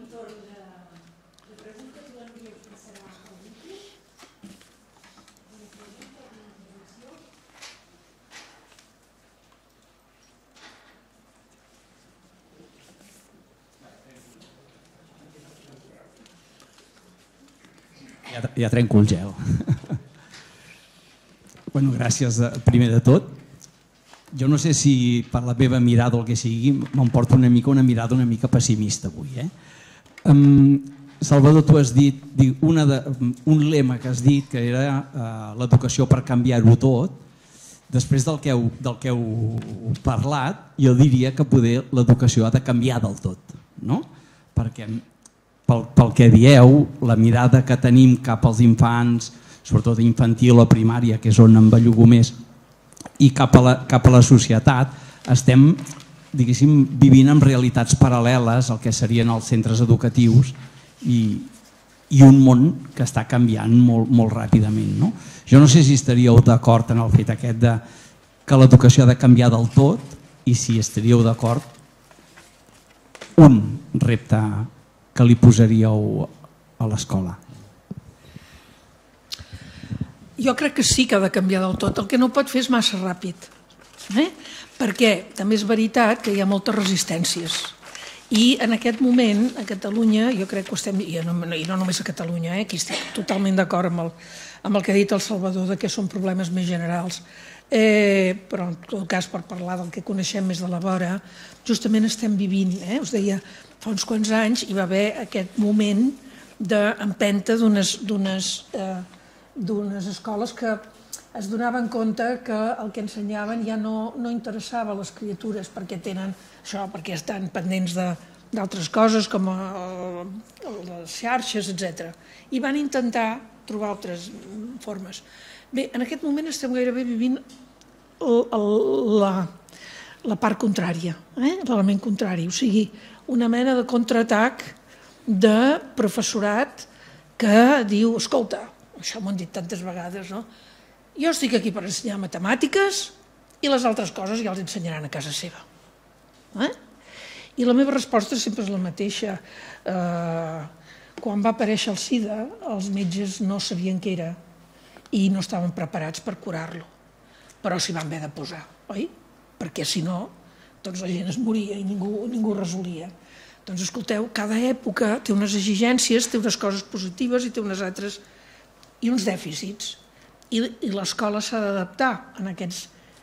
Ja trenco el gel. Bueno, gràcies primer de tot. Jo no sé si per la meva mirada o el que sigui m'emporta una mirada una mica pessimista avui. Salvador, tu has dit un lema que has dit que era l'educació per canviar-ho tot. Després del que heu parlat, jo diria que poder l'educació ha de canviar del tot, no? Perquè pel que dieu, la mirada que tenim cap als infants, sobretot infantil o primària, que és on em bellugo més, i cap a la societat, estem, diguéssim, vivint en realitats paral·leles al que serien els centres educatius i un món que està canviant molt ràpidament. Jo no sé si estaríeu d'acord en el fet aquest que l'educació ha de canviar del tot i si estaríeu d'acord un repte que li posaríeu a l'escola. Jo crec que sí que ha de canviar del tot. El que no pot fer és massa ràpid. Perquè també és veritat que hi ha moltes resistències. I en aquest moment, a Catalunya, jo crec que ho estem... I no només a Catalunya, aquí estic totalment d'acord amb el que ha dit el Salvador, que són problemes més generals. Però en tot cas, per parlar del que coneixem més de la vora, justament estem vivint, us deia, fa uns quants anys hi va haver aquest moment d'empenta d'unes escoles que es donaven compte que el que ensenyaven ja no interessava a les criatures perquè tenen això, perquè estan pendents d'altres coses com les xarxes, etc. I van intentar trobar altres formes. Bé, en aquest moment estem gairebé vivint la part contrària, l'element contrari, o sigui, una mena de contraatac de professorat que diu, escolta, això m'ho han dit tantes vegades, no? Jo estic aquí per ensenyar matemàtiques i les altres coses ja els ensenyaran a casa seva. I la meva resposta sempre és la mateixa. Quan va aparèixer el SIDA, els metges no sabien què era i no estaven preparats per curar-lo, però s'hi van haver de posar, oi? Perquè si no, doncs la gent es moria i ningú resolia. Doncs escolteu, cada època té unes exigències, té unes coses positives i té unes altres, i uns dèficits. I l'escola s'ha d'adaptar en aquests...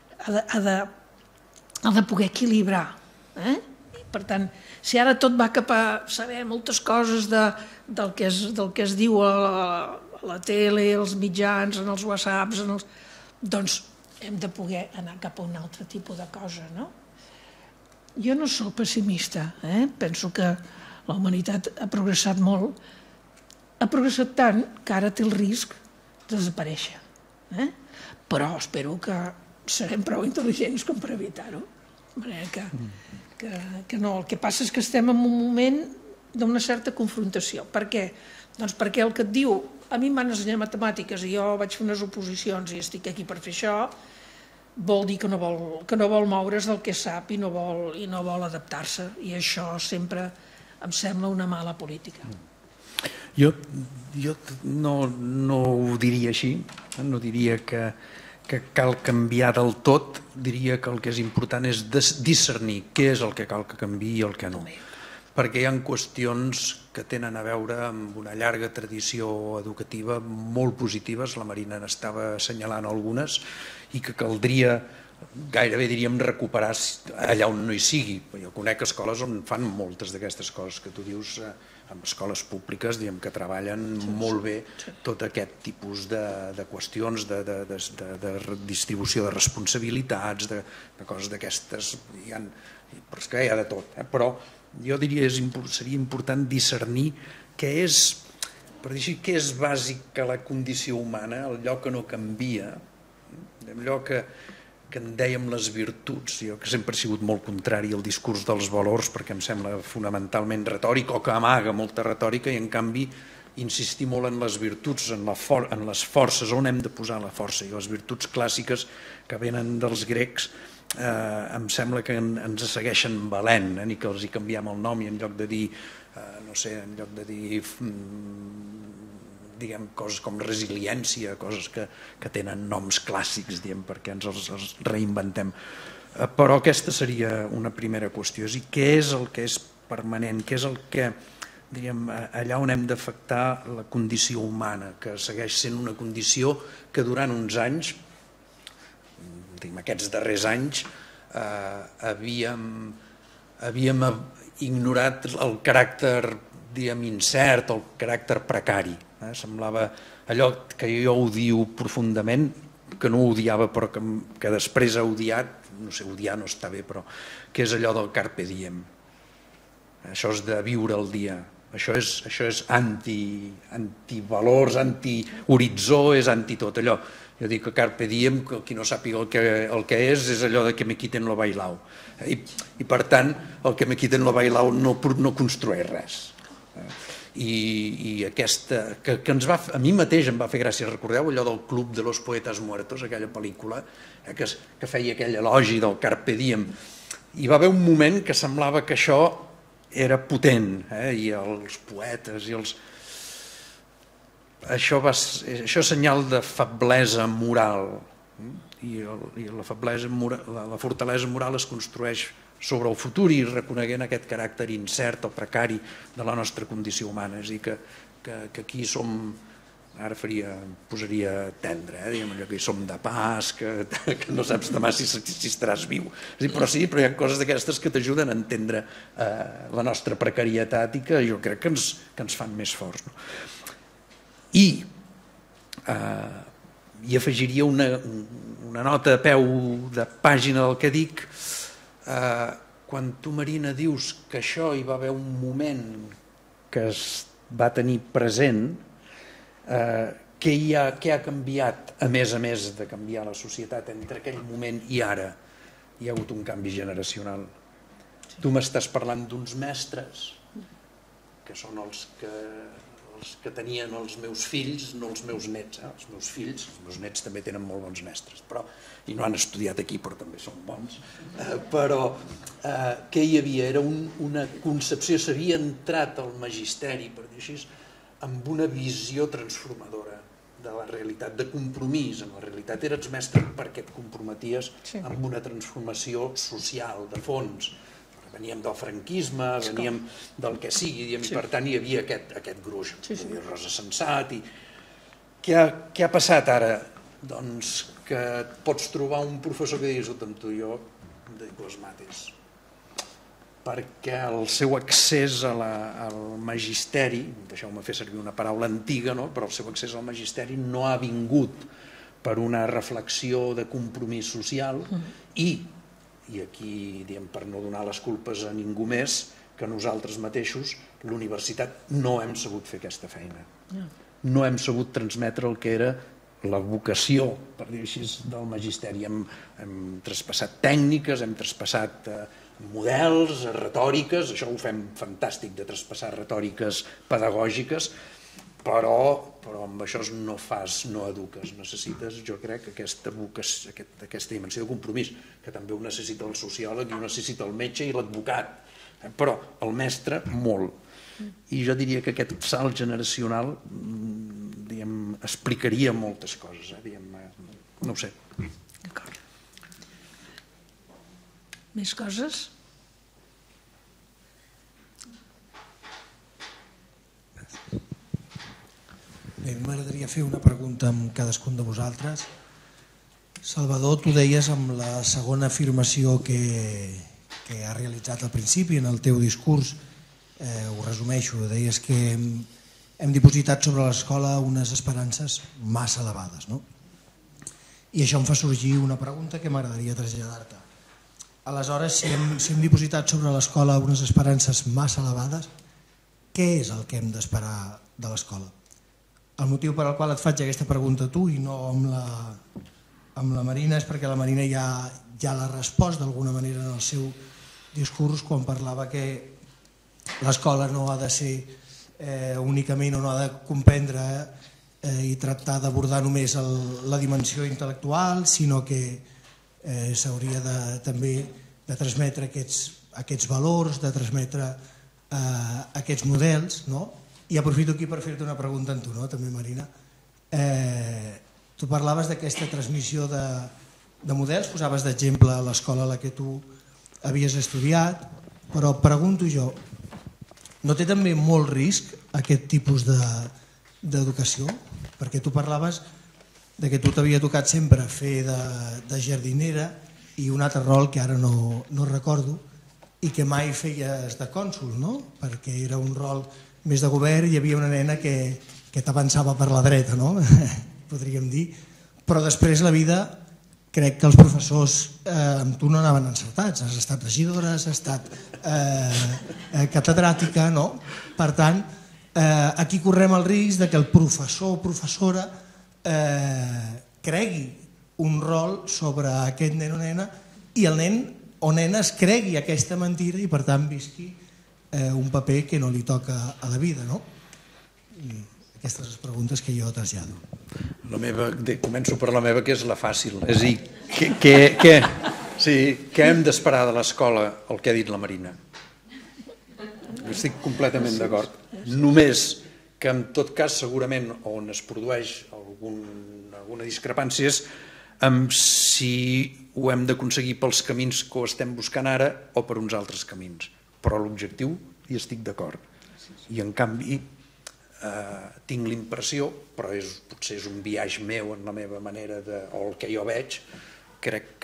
ha de poder equilibrar. Per tant, si ara tot va cap a saber moltes coses del que es diu a la tele, als mitjans, en els whatsapps, doncs hem de poder anar cap a un altre tipus de cosa, no? Jo no soc pessimista, penso que la humanitat ha progressat molt, ha progressat tant que ara té el risc de desaparèixer. Però espero que serem prou intel·ligents com per evitar-ho. De manera que no. El que passa és que estem en un moment d'una certa confrontació. Per què? Doncs perquè el que et diu a mi em van ensenyar matemàtiques i jo vaig fer unes oposicions i estic aquí per fer això, vol dir que no vol moure's del que sap i no vol adaptar-se. I això sempre em sembla una mala política. Jo no ho diria així, no diria que cal canviar del tot, diria que el que és important és discernir què és el que cal que canviï i el que no. Perquè hi ha qüestions que tenen a veure amb una llarga tradició educativa molt positives, la Marina n'estava assenyalant algunes, i que caldria, gairebé diríem, recuperar allà on no hi sigui. Jo conec escoles on fan moltes d'aquestes coses que tu dius, amb escoles públiques que treballen molt bé tot aquest tipus de qüestions, de distribució de responsabilitats, de coses d'aquestes, però és que hi ha de tot. Però jo diria que seria important discernir què és, per dir així, què és bàsic a la condició humana, allò que no canvia, allò que que en dèiem les virtuts. Jo que sempre he sigut molt contrari al discurs dels valors perquè em sembla fonamentalment retòric o que amaga molta retòrica i en canvi insistir molt en les virtuts, en les forces, on hem de posar la força. I les virtuts clàssiques que venen dels grecs em sembla que ens segueixen valent, ni que els hi canviem el nom i en lloc de dir, no sé, en lloc de dir diguem, coses com resiliència, coses que tenen noms clàssics, diguem, perquè ens els reinventem. Però aquesta seria una primera qüestió, és dir, què és el que és permanent, què és el que, diguem, allà on hem d'afectar la condició humana, que segueix sent una condició que durant uns anys, diguem, aquests darrers anys, havíem ignorat el caràcter, diguem, incert, el caràcter precari. Semblava allò que jo odio profundament, que no odiava però que després ha odiat, no sé, odiar no està bé, però que és allò del carpe diem. Això és de viure el dia, això és antivalors, anti-horitzó, és anti-tot allò. Jo dic que carpe diem, qui no sàpiga el que és allò de que me quiten lo bailau. I per tant, el que me quiten lo bailau no construeix res. I aquesta, que a mi mateix em va fer gràcia, recordeu allò del Club de los Poetas Muertos, aquella pel·lícula que feia aquell elogi del carpe diem. Hi va haver un moment que semblava que això era potent, i els poetes i els... Això és senyal de feblesa moral, i la fortalesa moral es construeix sobre el futur i reconeguent aquest caràcter incert o precari de la nostra condició humana. És a dir, que aquí som, ara posaria tendre, allò que hi som de pas, que no saps demà si estaràs viu. Però sí, però hi ha coses d'aquestes que t'ajuden a entendre la nostra precarietat i que jo crec que ens fan més forts. I afegiria una nota a peu de pàgina del que dic. Quan tu, Marina, dius que això hi va haver un moment que es va tenir present, què ha canviat, a més de canviar la societat entre aquell moment i ara? Hi ha hagut un canvi generacional. Tu m'estàs parlant d'uns mestres que són els que tenien els meus fills, no els meus nets. Els meus fills, els meus nets també tenen molt bons mestres, i no han estudiat aquí, però també són bons. Però què hi havia? Era una concepció, s'havia entrat al magisteri, per dir així, amb una visió transformadora de la realitat, de compromís amb la realitat. Eres mestre perquè et comprometies amb una transformació social, de fons. Veníem del franquisme, veníem del que sigui, i per tant hi havia aquest gruix. Rosa Sensat. Què ha passat ara? Doncs que pots trobar un professor que diguis, tu, jo em dedico a les mates. Perquè el seu accés al magisteri, deixeu-me fer servir una paraula antiga, però el seu accés al magisteri no ha vingut per una reflexió de compromís social i aquí, per no donar les culpes a ningú més que nosaltres mateixos, l'universitat no hem sabut fer aquesta feina. No hem sabut transmetre el que era la vocació, per dir així, del magisteri. Hem traspassat tècniques, hem traspassat models, retòriques, això ho fem fantàstic de traspassar retòriques pedagògiques, però amb això no eduques, necessites, jo crec, aquesta dimensió de compromís, que també ho necessita el sociòleg, i ho necessita el metge i l'advocat, però el mestre molt. I jo diria que aquest salt generacional explicaria moltes coses, no ho sé. D'acord. Més coses? M'agradaria fer una pregunta amb cadascun de vosaltres. Salvador, tu deies amb la segona afirmació que has realitzat al principi en el teu discurs, ho resumeixo, deies que hem dipositat sobre l'escola unes esperances massa elevades, no? I això em fa sorgir una pregunta que m'agradaria traslladar-te. Aleshores, si hem dipositat sobre l'escola unes esperances massa elevades, què és el que hem d'esperar de l'escola? El motiu per al qual et faig aquesta pregunta a tu i no amb amb la Marina és perquè la Marina ja l'ha respost d'alguna manera en el seu discurs quan parlava que l'escola no ha de ser únicament o no ha de comprendre i tractar d'abordar només la dimensió intel·lectual, sinó que s'hauria també de transmetre aquests valors, de transmetre aquests models, no? I aprofito aquí per fer-te una pregunta a tu, no? També, Marina. Tu parlaves d'aquesta transmissió de models, posaves d'exemple l'escola a la que tu havies estudiat, però pregunto jo, no té també molt risc aquest tipus d'educació? Perquè tu parlaves que tu t'havia tocat sempre fer de jardinera i un altre rol que ara no recordo i que mai feies de cònsol, no? Perquè era un rol més de govern i hi havia una nena que t'avançava per la dreta, no? Podríem dir. Però després la vida, crec que els professors amb tu no anaven encertats. Has estat regidora, has estat catedràtica, no? Per tant, aquí correm el risc que el professor o professora cregui un rol sobre aquest nen o nena i el nen o nena es cregui aquesta mentira i per tant visqui un paper que no li toca a la vida, no? Aquestes són les preguntes que jo trasllado. Començo per la meva, que és la fàcil. És a dir, què hem d'esperar de l'escola, el que ha dit la Marina? Estic completament d'acord. Només que en tot cas segurament on es produeix alguna discrepància és si ho hem d'aconseguir pels camins que ho estem buscant ara o per uns altres camins. Però l'objectiu hi estic d'acord. I en canvi tinc la impressió, però potser és un biaix meu en la meva manera o el que jo veig, crec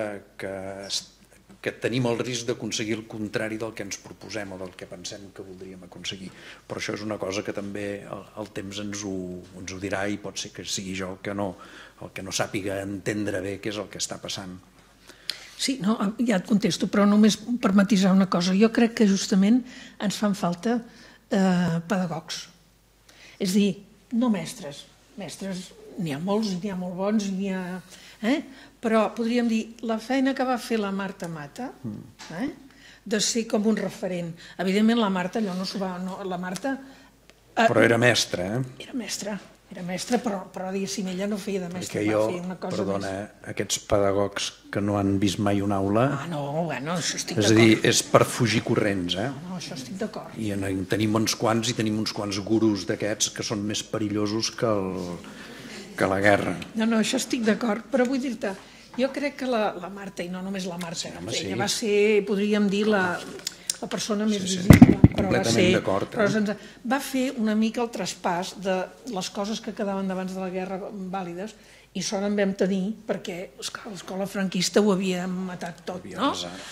que tenim el risc d'aconseguir el contrari del que ens proposem o del que pensem que voldríem aconseguir. Però això és una cosa que també el temps ens ho dirà i pot ser que sigui jo el que no sàpiga entendre bé què és el que està passant. Sí, no, ja et contesto, però només per matisar una cosa. Jo crec que justament ens fan falta pedagogs. És a dir, no mestres. Mestres n'hi ha molts, n'hi ha molt bons, n'hi ha... Però podríem dir, la feina que va fer la Marta Mata, de ser com un referent. Evidentment la Marta, allò no s'ho va... La Marta... Però era mestra, eh? Era mestra, però diguéssim, ella no feia de mestra, va fer una cosa més. Perdona, aquests pedagogs que no han vist mai una aula... No, bueno, això estic d'acord. És a dir, és per fugir corrents, eh? No, això estic d'acord. I tenim uns quants gurus d'aquests que són més perillosos que la guerra. No, això estic d'acord, però vull dir-te, jo crec que la Marta, i no només la Marta, ella va ser, podríem dir, la persona més visible, però va fer una mica el traspàs de les coses que quedaven d'abans de la guerra vàlides i sort en vam tenir perquè l'escola franquista ho havia matat tot, no?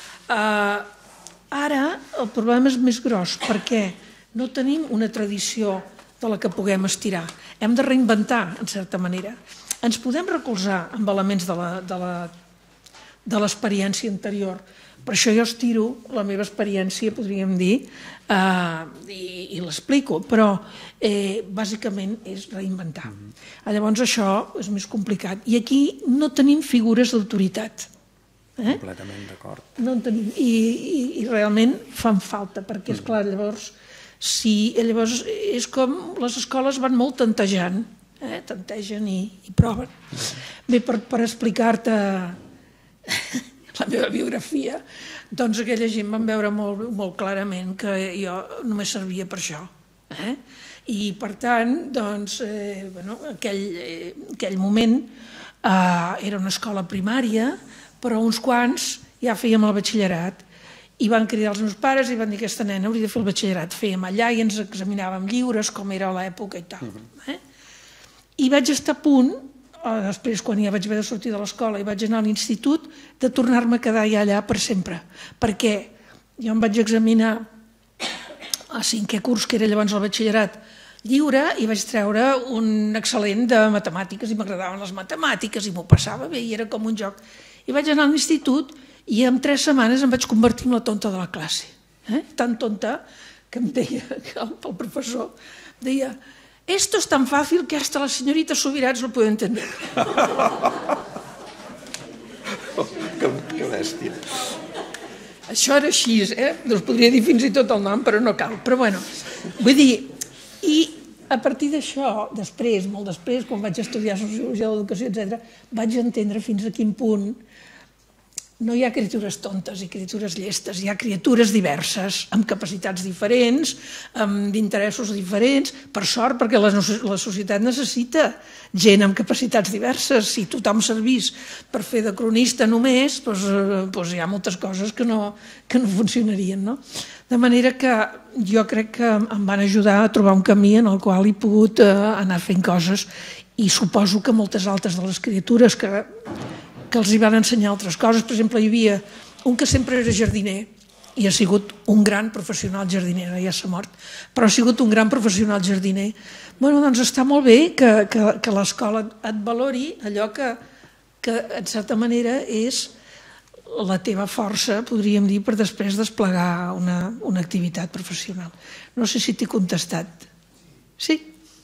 Ara el problema és més gros perquè no tenim una tradició de la que puguem estirar. Hem de reinventar, en certa manera. Ens podem recolzar amb elements de l'experiència anterior. Per això jo estiro la meva experiència, podríem dir, i l'explico, però bàsicament és reinventar. Llavors això és més complicat. I aquí no tenim figures d'autoritat. Completament d'acord. No en tenim. I realment fan falta, perquè, esclar, llavors és com les escoles van molt tantejant, tantegen i proven. Bé, per explicar-te la meva biografia, doncs aquella gent van veure molt clarament que jo només servia per això. I per tant, doncs, aquell moment era una escola primària, però uns quants ja fèiem el batxillerat i van cridar els meus pares i van dir que aquesta nena hauria de fer el batxillerat. Fèiem allà i ens examinàvem lliures, com era l'època i tal. I vaig estar a punt, després quan ja vaig haver de sortir de l'escola i vaig anar a l'institut, de tornar-me a quedar ja allà per sempre. Perquè jo em vaig examinar a 5è curs, que era llavors el batxillerat lliure, i vaig treure un excel·lent de matemàtiques i m'agradaven les matemàtiques i m'ho passava bé i era com un joc. I vaig anar a l'institut i en 3 setmanes em vaig convertir en la tonta de la classe. Tan tonta que em deia, el professor deia: esto es tan fácil que hasta las señoritas Subirats lo pueden entender. bèstia. Això era així, us podria dir fins i tot el nom, però no cal. Però bueno, vull dir, i a partir d'això, després, molt després, quan vaig estudiar Sociologia de l'Educació, etc., vaig entendre fins a quin punt no hi ha criatures tontes i criatures llestes, hi ha criatures diverses, amb capacitats diferents, amb interessos diferents, per sort, perquè la societat necessita gent amb capacitats diverses. Si tothom servís per fer de cronista només, doncs hi ha moltes coses que no funcionarien, no? De manera que jo crec que em van ajudar a trobar un camí en el qual he pogut anar fent coses, i suposo que moltes altres de les criatures que els hi van ensenyar altres coses. Per exemple, hi havia un que sempre era jardiner i ha sigut un gran professional jardiner, ja s'ha mort, però ha sigut un gran professional jardiner. Bueno, doncs està molt bé que l'escola et valori allò que en certa manera és la teva força, podríem dir, per després desplegar una activitat professional. No sé si t'he contestat. Sí?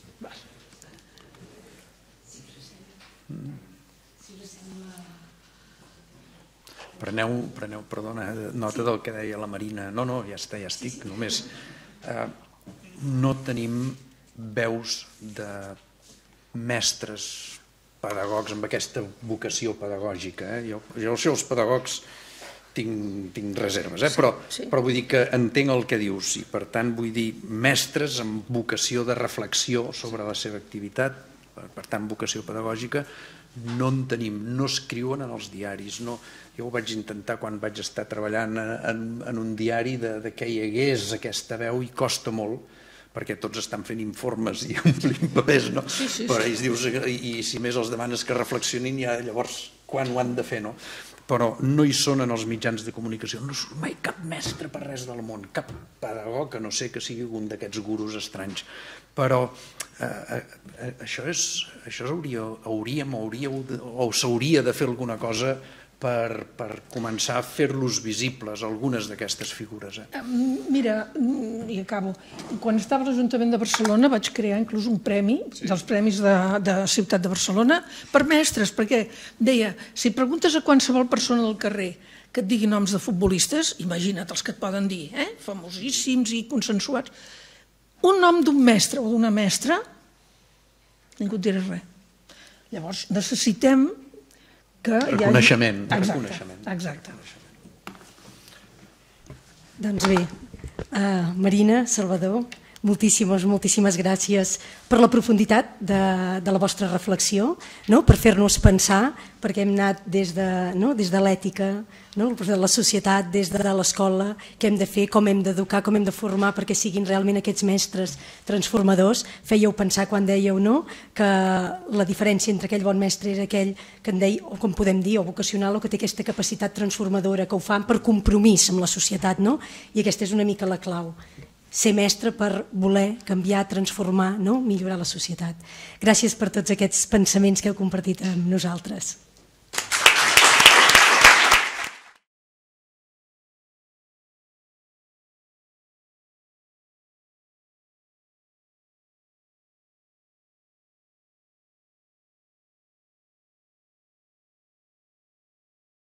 Preneu, perdona, nota del que deia la Marina. No, ja estic, només. No tenim veus de mestres pedagogs amb aquesta vocació pedagògica. Jo als seus pedagogs tinc reserves, però vull dir que entenc el que dius, i per tant vull dir mestres amb vocació de reflexió sobre la seva activitat, per tant vocació pedagògica, no en tenim, no escriuen en els diaris. Jo ho vaig intentar quan vaig estar treballant en un diari de què hi hagués aquesta veu, i costa molt, perquè tots estan fent informes i omplint papers, no? Però ells dius, i si més els demanes que reflexionin, ja llavors quan ho han de fer, no? Però no hi són en els mitjans de comunicació, no surt mai cap mestre per res del món, cap pedagog, que no sé que sigui un d'aquests gurus estranys. Però això s'hauria de fer alguna cosa per començar a fer-los visibles, algunes d'aquestes figures. Mira, i acabo. Quan estava a l'Ajuntament de Barcelona vaig crear inclús un premi, dels premis de Ciutat de Barcelona, per mestres, perquè deia, si preguntes a qualsevol persona del carrer que et digui noms de futbolistes, imagina't els que et poden dir, famosíssims i consensuats, un nom d'un mestre o d'una mestra, ningú et dirà res. Llavors necessitem que hi hagi... Reconeixement. Exacte. Doncs bé, Marina, Salvador, moltíssimes gràcies per la profunditat de la vostra reflexió, per fer-nos pensar, perquè hem anat des de l'ètica, de la societat, des de l'escola, què hem de fer, com hem d'educar, com hem de formar perquè siguin realment aquests mestres transformadors. Fèieu pensar quan dèieu que la diferència entre aquell bon mestre és aquell que en deia, o com podem dir, o vocacional, o que té aquesta capacitat transformadora, que ho fan per compromís amb la societat, i aquesta és una mica la clau. Ser mestre per voler canviar, transformar, millorar la societat. Gràcies per tots aquests pensaments que heu compartit amb nosaltres.